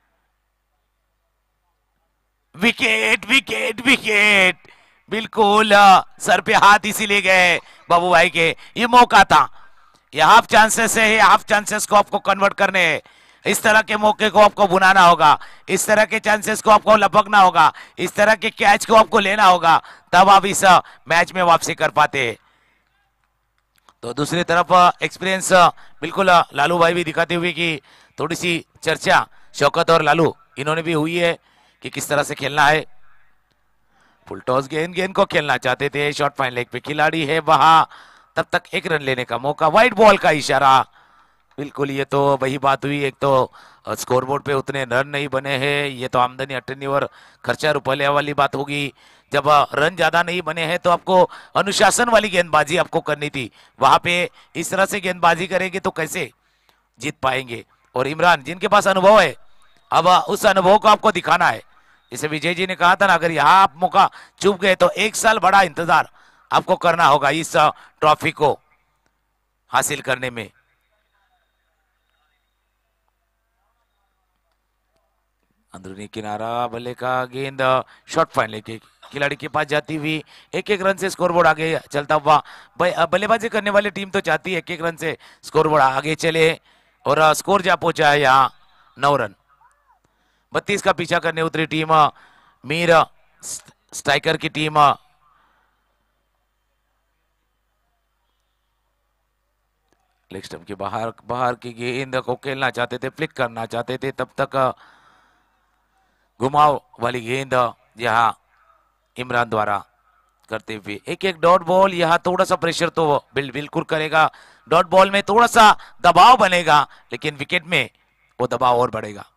wicket wicket wicket. बिल्कुल सर पे हाथ इसीलिए गए बाबू भाई के, ये मौका था, ये हाफ चांसेस है, हाफ चांसेस को आपको कन्वर्ट करने हैं, इस तरह के मौके को आपको बुनाना होगा, इस तरह के चांसेस को आपको लपकना होगा, इस तरह के कैच को आपको लेना होगा, तब आप इस मैच में वापसी कर पाते हैं। तो दूसरी तरफ एक्सपीरियंस बिल्कुल लालू भाई भी दिखाते हुए कि थोड़ी सी चर्चा शौकत और लालू इन्होंने भी हुई है कि किस तरह से खेलना है। फुल टॉस गेंद, गेंद को खेलना चाहते थे, शॉर्ट फाइन लेग पे खिलाड़ी है वहां, तब तक एक रन लेने का मौका, व्हाइट बॉल का इशारा। बिल्कुल ये तो वही बात हुई, एक तो स्कोरबोर्ड पे उतने रन नहीं बने हैं, ये तो आमदनी अटनी और खर्चा रुपये वाली बात होगी। जब रन ज्यादा नहीं बने हैं तो आपको अनुशासन वाली गेंदबाजी आपको करनी थी, वहां पे इस तरह से गेंदबाजी करेंगे तो कैसे जीत पाएंगे। और इमरान जिनके पास अनुभव है, अब उस अनुभव को आपको दिखाना है। जैसे विजय जी ने कहा था ना, अगर यहाँ आप मौका चूक गए तो एक साल बड़ा इंतजार आपको करना होगा इस ट्रॉफी को हासिल करने में। अंदरूनी किनारा बल्ले का गेंद शॉर्ट फाइन लेके खिलाड़ी के पास जाती हुई एक एक रन से स्कोरबोर्ड आगे चलता हुआ, बल्लेबाजी करने वाली टीम तो चाहती है एक एक रन से स्कोरबोर्ड आगे चले और स्कोर जा पहुंचा है यहाँ नौ रन। बत्तीस का पीछा करने उतरी टीम मीर स्ट्राइकर की टीम लेग स्टंप के बाहर बाहर की गेंद को खेलना चाहते थे, फ्लिक करना चाहते थे, तब तक घुमाव वाली गेंद यहाँ इमरान द्वारा करते हुए एक एक डॉट बॉल। यहाँ थोड़ा सा प्रेशर तो बिल, बिल्कुल करेगा, डॉट बॉल में थोड़ा सा दबाव बनेगा, लेकिन विकेट में वो दबाव और बढ़ेगा।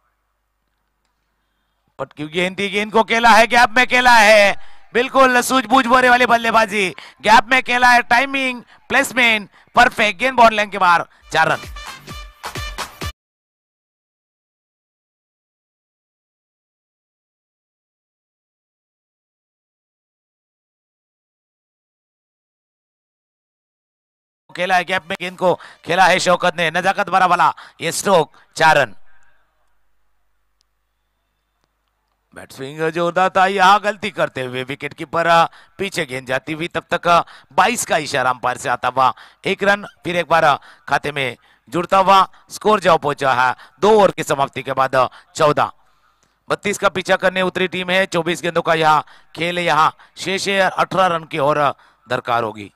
बट क्यों गेंद थी, गेंद को खेला है, गैप में खेला है, बिल्कुल सूझबूझ भरे वाली बल्लेबाजी, गैप में खेला है, टाइमिंग प्लेसमेंट परफेक्ट, गेंद बॉल लाइन के बाहर, चार रन। खेला है, गैप में गेंद को खेला है शौकत ने, नजाकत भरा वाला ये स्ट्रोक, चार रन। बैट स्विंग जोरदार था, यहाँ गलती करते हुए विकेट कीपर पीछे गेंद जाती हुई, तब तक बाईस का इशारा अंपायर से आता हुआ एक रन फिर एक बार खाते में जुड़ता हुआ स्कोर जाओ पहुंचा है दो ओवर की समाप्ति के बाद चौदह। बत्तीस का पीछा करने उतरी टीम है, चौबीस गेंदों का यहाँ खेल है, यहाँ शेष अठारह रन की और दरकार होगी।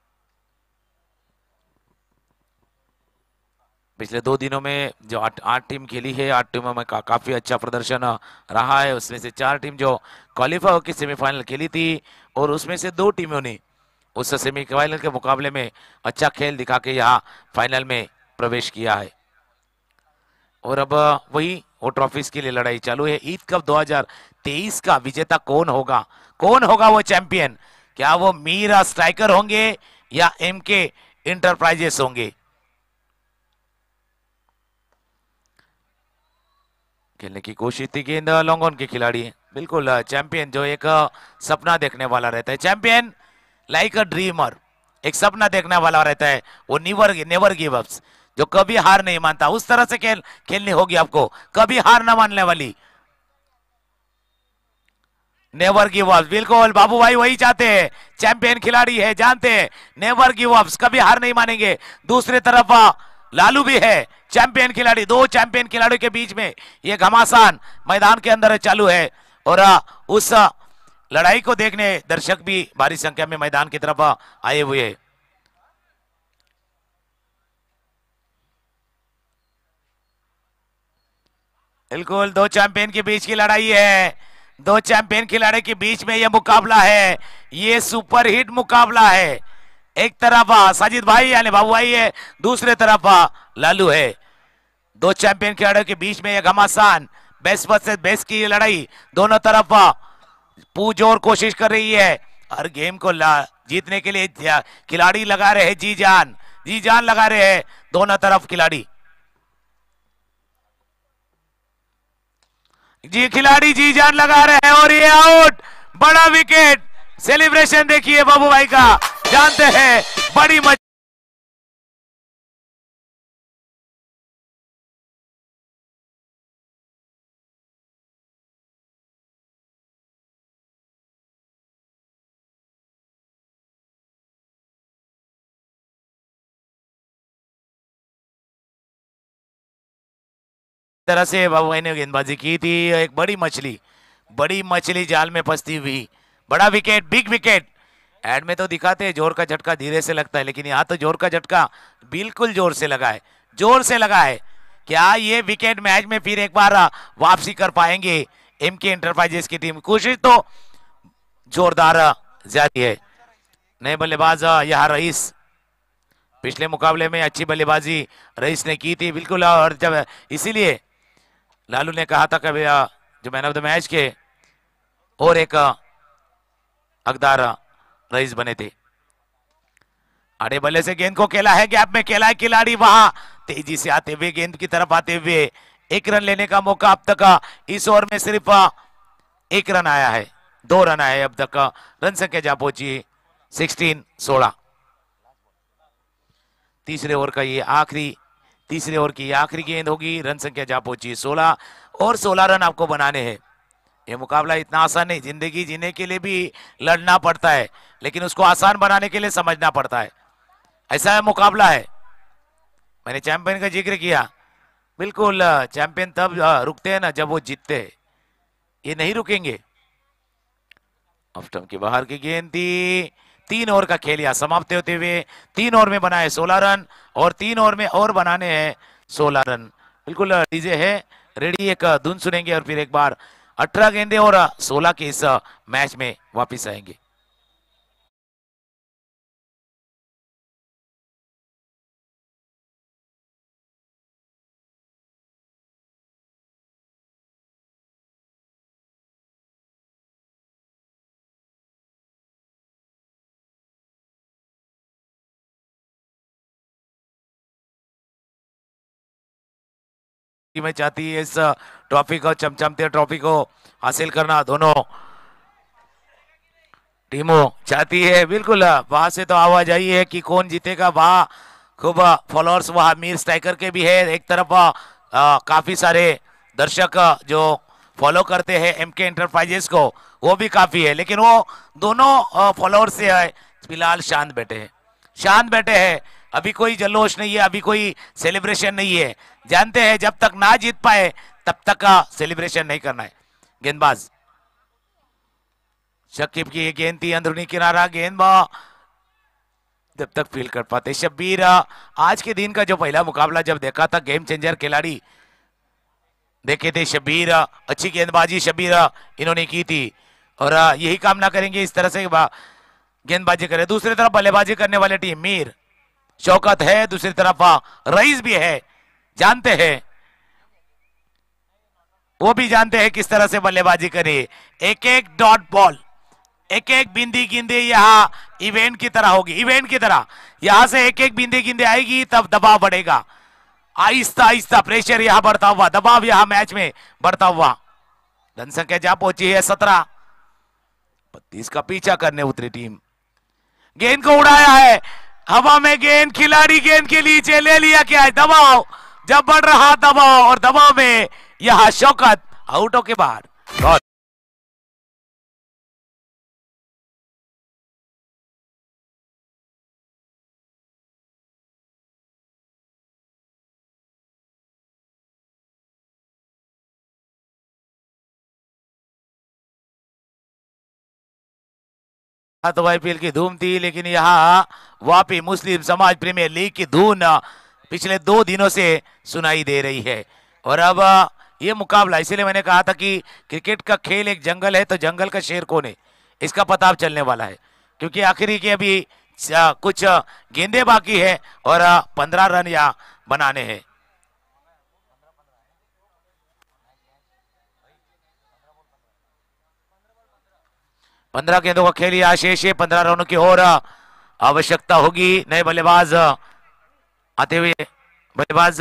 पिछले दो दिनों में जो आठ आठ टीम खेली है, आठ टीमों में का, काफी अच्छा प्रदर्शन रहा है। उसमें से चार टीम जो क्वालिफाई होकर सेमीफाइनल खेली थी और उसमें से दो टीमों ने उस सेमीफाइनल के मुकाबले में अच्छा खेल दिखा के यहाँ फाइनल में प्रवेश किया है। और अब वही वो ट्रॉफीज के लिए लड़ाई चालू है। ईद कप दो हज़ार तेईस का विजेता कौन होगा, कौन होगा वो चैंपियन? क्या वो मीरा स्ट्राइकर होंगे या एम के इंटरप्राइजेस होंगे? खेलने की कोशिश थी, गेंद लॉन्ग ऑन के खिलाड़ी बिल्कुल चैंपियन जो एक सपना देखने वाला रहता है, चैंपियन लाइक अ ड्रीमर, एक सपना देखने वाला रहता है, वो नेवर नेवर गिव अप्स, जो कभी हार नहीं मानता। उस तरह से खेल खेलनी होगी आपको, कभी हार ना मानने वाली, नेवर गिव अप्स। बिल्कुल बाबू भाई वही चाहते हैं, चैंपियन खिलाड़ी है, जानते हैं नेवर गिव अप्स, कभी हार नहीं मानेंगे। दूसरी तरफ लालू भी है, चैंपियन खिलाड़ी। दो चैंपियन खिलाड़ियों के बीच में ये घमासान मैदान के अंदर चालू है और उस लड़ाई को देखने दर्शक भी भारी संख्या में मैदान की तरफ आए हुए हैं। बिल्कुल दो चैंपियन के बीच की लड़ाई है, दो चैंपियन खिलाड़ी के बीच में यह मुकाबला है, ये सुपर हिट मुकाबला है। एक तरफ साजिद भाई यानी बाबू भाई है, दूसरे तरफ लालू है। दो चैंपियन खिलाड़ियों के बीच में यह घमासान बेस्ट वर्सेस बेस्ट की लड़ाई, दोनों तरफ पूजोर कोशिश कर रही है। हर गेम को जीतने के लिए खिलाड़ी लगा रहे हैं जी जान, जी जान लगा रहे हैं दोनों तरफ खिलाड़ी, जी खिलाड़ी जी जान लगा रहे हैं। और ये आउट, बड़ा विकेट, सेलिब्रेशन देखिए बाबू भाई का, जानते हैं बड़ी मज... तरह से बाबू भाई ने गेंदबाजी की थी। एक बड़ी मछली, बड़ी मछली जाल में फंसती हुई, बड़ा विकेट, बिग विकेट। एड में तो दिखाते हैं जोर का झटका धीरे से लगता है, लेकिन यहाँ तो जोर का झटका बिल्कुल जोर से लगा है, जोर से लगा है। क्या ये विकेट मैच में फिर एक बार वापसी कर पाएंगे एम के इंटरप्राइजेस की टीम? कोशिश तो जोरदार जारी है। नए बल्लेबाज यहाँ रईस, पिछले मुकाबले में अच्छी बल्लेबाजी रईस ने की थी बिल्कुल, और जब इसीलिए लालू ने कहा था कि जो मैन ऑफ द मैच के और एक हकदार रईस बने थे। आड़े बल्ले से गेंद को खेला है, गैप में खेला है खिलाड़ी, वहां तेजी से आते हुए गेंद की तरफ आते हुए एक रन लेने का मौका। अब तक इस ओवर में सिर्फ एक रन आया है, दो रन आए अब तक, रन संख्या जा पहुंची सोलह सोलह। तीसरे ओवर का ये आखिरी तीसरे ओवर की आखिरी गेंद होगी, रन संख्या जा पहुंची सोलह और सोलह रन आपको बनाने हैं। ये मुकाबला इतना आसान नहीं, जिंदगी जीने के लिए भी लड़ना पड़ता है, लेकिन उसको आसान बनाने के लिए समझना पड़ता है। ऐसा है मुकाबला है। मैंने चैंपियन का जिक्र किया, बिल्कुल चैंपियन तब रुकते हैं ना जब वो जीतते हैं, ये नहीं रुकेंगे। ऑफ स्टंप के बाहर की गेंद थी। तीन ओवर का खेल यहाँ समाप्त होते हुए तीन ओवर में बनाए सोलह रन और तीन ओवर में और बनाने हैं सोलह रन। बिल्कुल डीजे है रेडी, एक धुन सुनेंगे और फिर एक बार अठारह गेंदे और सोलह के इस मैच में वापिस आएंगे। में चाहती है इस ट्रॉफी को, चमचमते ट्रॉफी को हासिल करना, दोनों टीमों चाहती है। बिल्कुल वहां से तो आवाज आई है कि कौन जीतेगा, वहां खूब फॉलोअर्स वहां मीर स्ट्राइकर के भी है, एक तरफ आ, काफी सारे दर्शक जो फॉलो करते हैं एमके एंटरप्राइजेस को वो भी काफी है, लेकिन वो दोनों फॉलोअर्स से फिलहाल शांत बैठे हैं, शांत बैठे हैं। अभी कोई जल्लोश नहीं है, अभी कोई सेलिब्रेशन नहीं है। जानते हैं जब तक ना जीत पाए तब तक का सेलिब्रेशन नहीं करना है। गेंदबाज शकीब की गेंद थी अंदरूनी किनारा, गेंदबाज जब तक फील कर पाते शब्बीर। आज के दिन का जो पहला मुकाबला जब देखा था, गेम चेंजर खिलाड़ी देखे थे शब्बीर, अच्छी गेंदबाजी शब्बीर इन्होंने की थी और यही कामना करेंगे इस तरह से गेंदबाजी करे। दूसरी तरफ बल्लेबाजी करने वाले टीम मीर शौकत है, दूसरी तरफ रईस भी है, जानते हैं वो भी जानते हैं किस तरह से बल्लेबाजी करे। एक एक डॉट बॉल, एक एक बिंदी गिंदी यहाँ इवेंट की तरह होगी, इवेंट की तरह यहां से एक एक बिंदी गिंदी आएगी तब दबाव बढ़ेगा, आहिस्ता आहिस्ता प्रेशर यहां बढ़ता हुआ, दबाव यहां मैच में बढ़ता हुआ। रन संख्या जहां पहुंची है सत्रह, बत्तीस का पीछा करने उतरी टीम, गेंद को उड़ाया है हवा में, गेंद खिलाड़ी गेंद के नीचे ले लिया, क्या है दबाव, जब बढ़ रहा दबाव और दबाव में यहां शौकत आउटों के बाहर। तो आईपीएल की धूम थी, लेकिन यहाँ वापी मुस्लिम समाज प्रीमियर लीग की धून पिछले दो दिनों से सुनाई दे रही है। और अब ये मुकाबला, इसीलिए मैंने कहा था कि क्रिकेट का खेल एक जंगल है तो जंगल का शेर कौन है इसका पता अब चलने वाला है, क्योंकि आखिरी के अभी कुछ गेंदे बाकी है और पंद्रह रन यहाँ बनाने हैं। पंद्रह गेंदों का खेल यहाँ शेष है, पंद्रह रनों की और आवश्यकता होगी। नए बल्लेबाज आते हुए, बल्लेबाज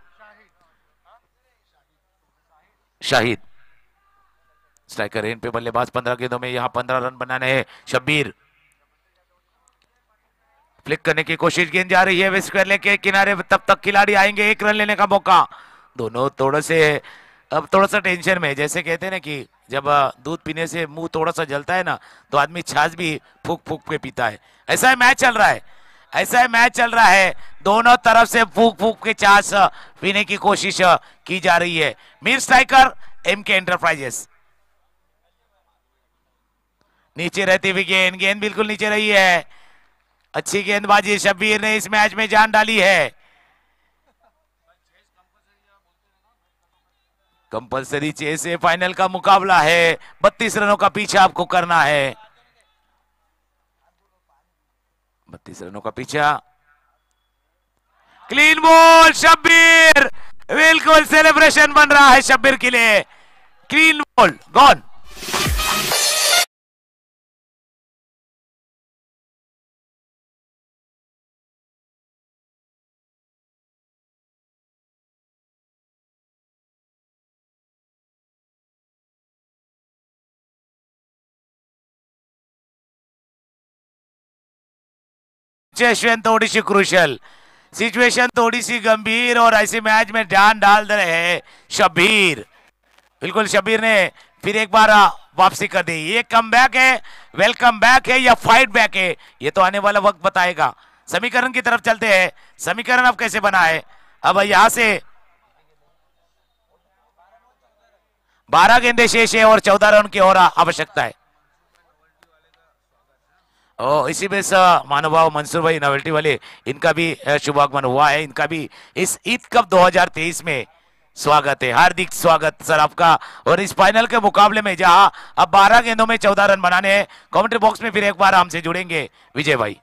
शाहिद, स्ट्राइकर इन पे बल्लेबाज, पंद्रह गेंदों में यहाँ पंद्रह रन बनाने हैं। शब्बीर फ्लिक करने की कोशिश, गेंद जा रही है वेस्ट कर लेके किनारे, तब तक खिलाड़ी आएंगे, एक रन लेने का मौका। दोनों थोड़े से अब थोड़ा सा टेंशन में, जैसे कहते हैं ना कि जब दूध पीने से मुंह थोड़ा सा जलता है ना तो आदमी छाछ भी फूक फूक के पीता है, ऐसा है मैच चल रहा है, ऐसा है मैच चल रहा है, दोनों तरफ से फूक फूक के छाछ पीने की कोशिश की जा रही है। मीर स्ट्राइकर एमके एंटरप्राइजेस, नीचे रहती हुई गेंद, गेंद बिल्कुल नीचे रही है, अच्छी गेंदबाजी शब्बीर ने इस मैच में जान डाली है। कंपलसरी चेस है, फाइनल का मुकाबला है, बत्तीस रनों का पीछा आपको करना है, बत्तीस रनों का पीछा। क्लीन बॉल शब्बीर, बिल्कुल सेलिब्रेशन बन रहा है शब्बीर के लिए, क्लीन बॉल गॉन। सिचुएशन थोड़ी सी क्रूशल, सिचुएशन थोड़ी सी गंभीर और ऐसे मैच में जान डाल रहे हैं शब्बीर। बिल्कुल शब्बीर ने फिर एक बार वापसी कर दी, ये कम बैक है, वेलकम बैक है या फाइट बैक है ये तो आने वाला वक्त बताएगा। समीकरण की तरफ चलते हैं, समीकरण अब कैसे बना है, अब यहां से बारह गेंदे शेष है और चौदह रन की और आवश्यकता है। और इसी में से महानुभाव मंसूर भाई नोवेल्टी वाले, इनका भी अ, शुभागमन हुआ है। इनका भी इस ईद कप दो हज़ार तेईस में स्वागत है, हार्दिक स्वागत सर आपका। और इस फाइनल के मुकाबले में जहां अब बारह गेंदों में चौदह रन बनाने हैं, कमेंट्री बॉक्स में फिर एक बार हमसे जुड़ेंगे विजय भाई।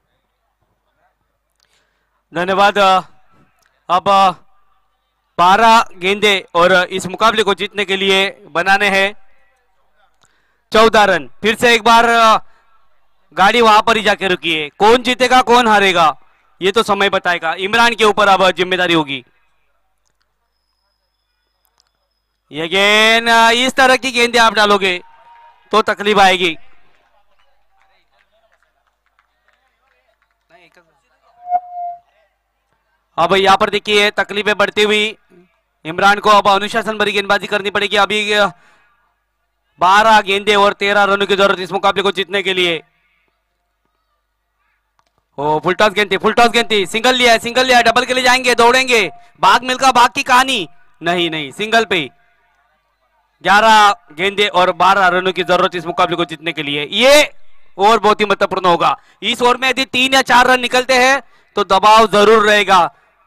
धन्यवाद। अब बारह गेंदे और इस मुकाबले को जीतने के लिए बनाने हैं चौदह रन। फिर से एक बार गाड़ी वहां पर ही जाके रुकी है। कौन जीतेगा कौन हारेगा ये तो समय बताएगा। इमरान के ऊपर अब जिम्मेदारी होगी। ये गेंद, इस तरह की गेंदें आप डालोगे तो तकलीफ आएगी। अब यहाँ पर देखिए तकलीफें बढ़ती हुई इमरान को अब अनुशासन भरी गेंदबाजी करनी पड़ेगी। अभी बारह गेंदे और तेरह रनों की जरूरत इस मुकाबले को जीतने के लिए। ओ फुल टॉस गेंद थी, फुल टॉस गेंद थी, सिंगल लिया है, सिंगल लिया है, डबल के लिए जाएंगे, दौड़ेंगे, भाग मिलकर भाग की कहानी नहीं, नहीं सिंगल पे। ग्यारह गेंदे और बारह रनों की जरूरत इस मुकाबले को जीतने के लिए। ये ओवर बहुत ही महत्वपूर्ण होगा। इस ओवर में यदि तीन या चार रन निकलते हैं तो दबाव जरूर रहेगा।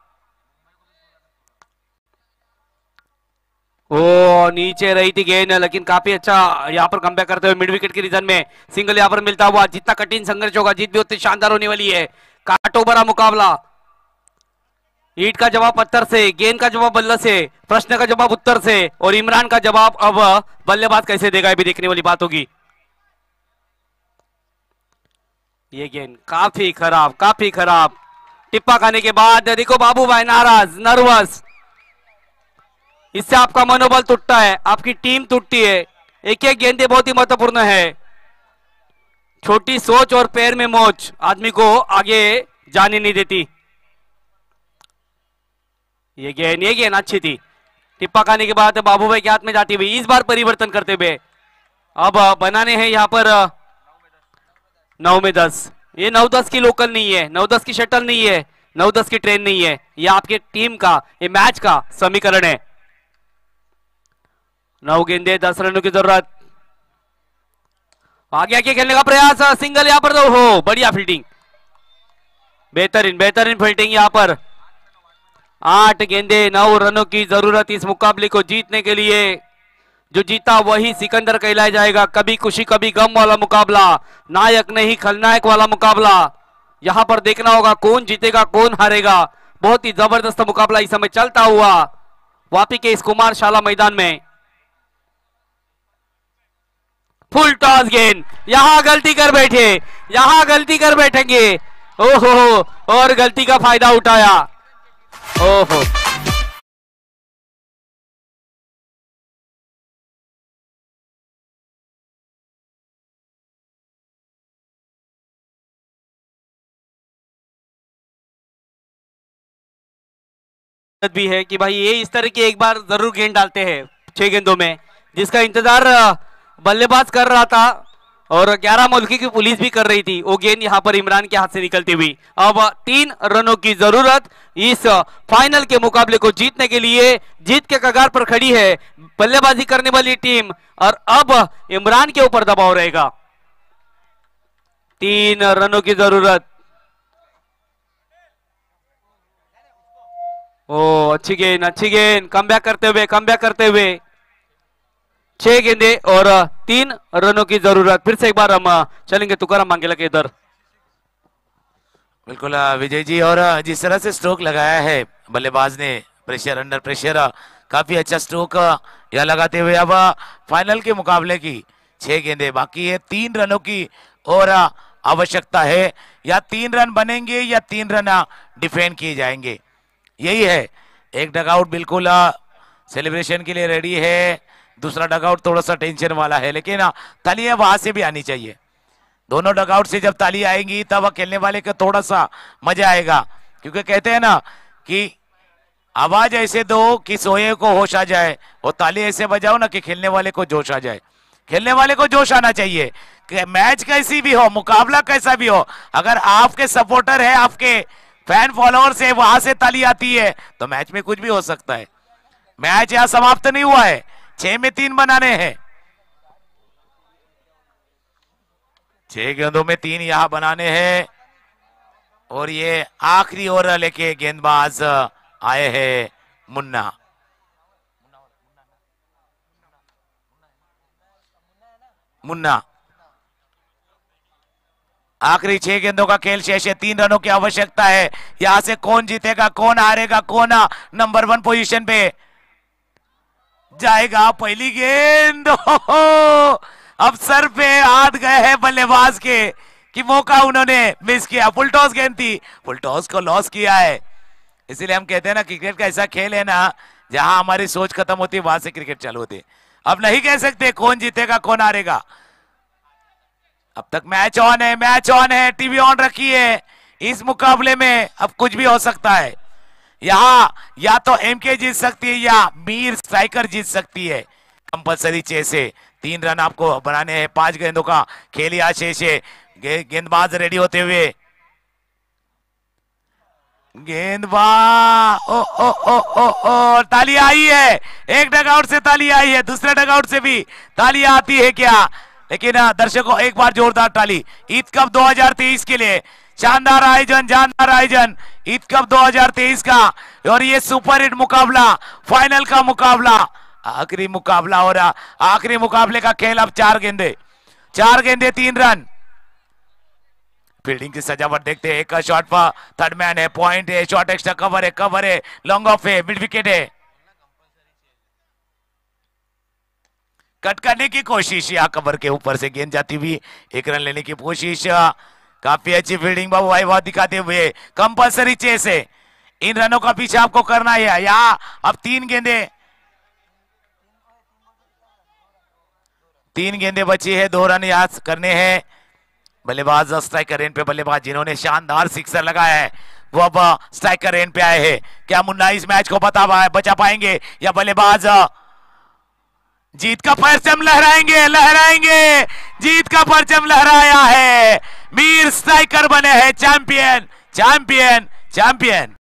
ओ नीचे रही थी गेंद, लेकिन काफी अच्छा यहाँ पर कमबैक करते हुए मिड विकेट के रीजन में सिंगल यहाँ पर मिलता हुआ। जितना कठिन संघर्ष होगा जीत भी उतनी शानदार होने वाली है। काटो भरा मुकाबला, ईट का जवाब पत्थर से, गेंद का जवाब बल्ले से, प्रश्न का जवाब उत्तर से, और इमरान का जवाब अब बल्लेबाज कैसे देगा ये भी देखने वाली बात होगी। ये गेंद काफी खराब, काफी खराब। टिप्पा खाने के बाद देखो बाबू भाई नाराज, नर्वस। इससे आपका मनोबल टूटता है, आपकी टीम टूटती है। एक एक गेंदें बहुत ही महत्वपूर्ण है। छोटी सोच और पैर में मोच आदमी को आगे जाने नहीं देती। ये गेंद, ये गेंद अच्छी थी। टिप्पा खाने के बाद बाबू भाई के हाथ में जाती हुई, इस बार परिवर्तन करते हुए अब बनाने हैं यहाँ पर नौ में दस। ये नौ दस की लोकल नहीं है, नौ दस की शटल नहीं है, नौ दस की ट्रेन नहीं है। ये आपके टीम का, ये मैच का समीकरण है। नौ गेंदे दस रनों की जरूरत। आगे आगे खेलने का प्रयास, सिंगल यहाँ पर तो हो, बढ़िया फील्डिंग, बेहतरीन बेहतरीन फील्डिंग यहाँ पर। आठ गेंदे नौ रनों की जरूरत इस मुकाबले को जीतने के लिए। जो जीता वही सिकंदर कहलाया जाएगा। कभी खुशी कभी गम वाला मुकाबला, नायक नहीं खलनायक वाला मुकाबला। यहां पर देखना होगा कौन जीतेगा कौन हारेगा। बहुत ही जबरदस्त मुकाबला इस समय चलता हुआ वापी के इस कुमार शाला मैदान में। फुल टॉस गेंद, यहां गलती कर बैठे, यहां गलती कर बैठेंगे। ओहो, और गलती का फायदा उठाया। ओहो, भी है कि भाई ये इस तरह की एक बार जरूर गेंद डालते हैं छह गेंदों में, जिसका इंतजार बल्लेबाज कर रहा था और ग्यारह मुल्की की पुलिस भी कर रही थी। वो गेंद यहां पर इमरान के हाथ से निकलती हुई। अब तीन रनों की जरूरत इस फाइनल के मुकाबले को जीतने के लिए। जीत के कगार पर खड़ी है बल्लेबाजी करने वाली टीम और अब इमरान के ऊपर दबाव रहेगा। तीन रनों की जरूरत। ओ अच्छी गेंद, अच्छी गेंद, कमबैक करते हुए कमबैक करते हुए। छह गेंदे और तीन रनों की जरूरत। फिर से एक बार हम चलेंगे तुकाराम मांगेला के इधर। बिल्कुल विजय जी, और जिस तरह से स्ट्रोक लगाया है बल्लेबाज ने, प्रेशर अंडर प्रेशर, काफी अच्छा स्ट्रोक यह लगाते हुए अब फाइनल के मुकाबले की छह गेंदे बाकी है। तीन रनों की और आवश्यकता है। या तीन रन बनेंगे या तीन रन डिफेंड किए जाएंगे, यही है। एक डगआउट बिल्कुल सेलिब्रेशन के लिए रेडी है, दूसरा डगआउट थोड़ा सा टेंशन वाला है, लेकिन तालियां वहां से भी आनी चाहिए। दोनों डगआउट से जब ताली आएंगी तब खेलने वाले का थोड़ा सा मजा आएगा, क्योंकि कहते हैं ना कि आवाज ऐसे दो कि सोए को होश आ जाए, और ताली ऐसे बजाओ ना कि खेलने वाले को जोश आ जाए। खेलने वाले को जोश आना चाहिए कि मैच कैसी भी हो, मुकाबला कैसा भी हो, अगर आपके सपोर्टर है, आपके फैन फॉलोअर्स है, वहां से ताली आती है तो मैच में कुछ भी हो सकता है। मैच यहां समाप्त नहीं हुआ है, छह में तीन बनाने हैं। छह गेंदों में तीन यहां बनाने हैं और ये आखिरी ओवर लेके गेंदबाज आए हैं मुन्ना। मुन्ना आखिरी छह गेंदों का खेल शेष है, तीन रनों की आवश्यकता है। यहां से कौन जीतेगा, कौन हारेगा, कौन नंबर वन पोजीशन पे जाएगा। पहली गेंद अब सर पे हाथ गए हैं बल्लेबाज के कि मौका उन्होंने मिस किया। फुल टॉस गेंद थी, फुल टॉस को लॉस किया है। इसीलिए हम कहते हैं ना क्रिकेट का ऐसा खेल है ना जहां हमारी सोच खत्म होती है वहां से क्रिकेट चालू होती है। अब नहीं कह सकते कौन जीतेगा कौन हारेगा। अब तक मैच ऑन है, मैच ऑन है, टीवी ऑन रखिए। इस मुकाबले में अब कुछ भी हो सकता है। यहां या तो एमके जीत सकती है या मीर स्ट्राइकर जीत सकती है। कंपलसरी छह से तीन रन आपको बनाने हैं। पांच गेंदों का खेल या शेष है। गे, गेंदबाज रेडी होते हुए, गेंदबाज ओ ओ ओ ओ ओ ताली आई है। एक डगआउट से ताली आई है, दूसरे डगआउट से भी ताली आती है क्या? लेकिन दर्शकों एक बार जोरदार ताली ईद कप दो हज़ार तेईस के लिए। शानदार आयोजन, शानदार आयोजन ईद कप दो हज़ार तेईस का। और ये सुपर हिट मुकाबला, फाइनल का मुकाबला, आखिरी मुकाबला हो रहा। आखिरी मुकाबले का खेल। अब चार गेंदे, चार गेंदे तीन रन। फील्डिंग की सजावट देखते हैं। एक शॉट पर थर्ड मैन है, पॉइंट है, शॉट एक्स्ट्रा, कवर है, कवर है, लॉन्ग ऑफ है, मिड विकेट है। कट करने की कोशिश, या कवर के ऊपर से गेंद जाती हुई एक रन लेने की कोशिश। काफी अच्छी फील्डिंग बाबू भाई बहुत दिखाते हुए। कंपलसरी चेस है, इन रनों का पीछे आपको करना है। यहाँ अब तीन गेंदे, तीन गेंदे बची है, दो रन याद करने हैं। बल्लेबाज स्ट्राइकर रेन पे बल्लेबाज जिन्होंने शानदार सिक्सर लगाया है वो अब स्ट्राइकर रेन पे आए हैं। क्या मुन्ना इस मैच को बता बचा पाएंगे या बल्लेबाज जीत का परचम लहराएंगे? लहराएंगे, जीत का परचम लहराया है। मीर स्ट्राइकर बने हैं चैंपियन, चैंपियन, चैंपियन।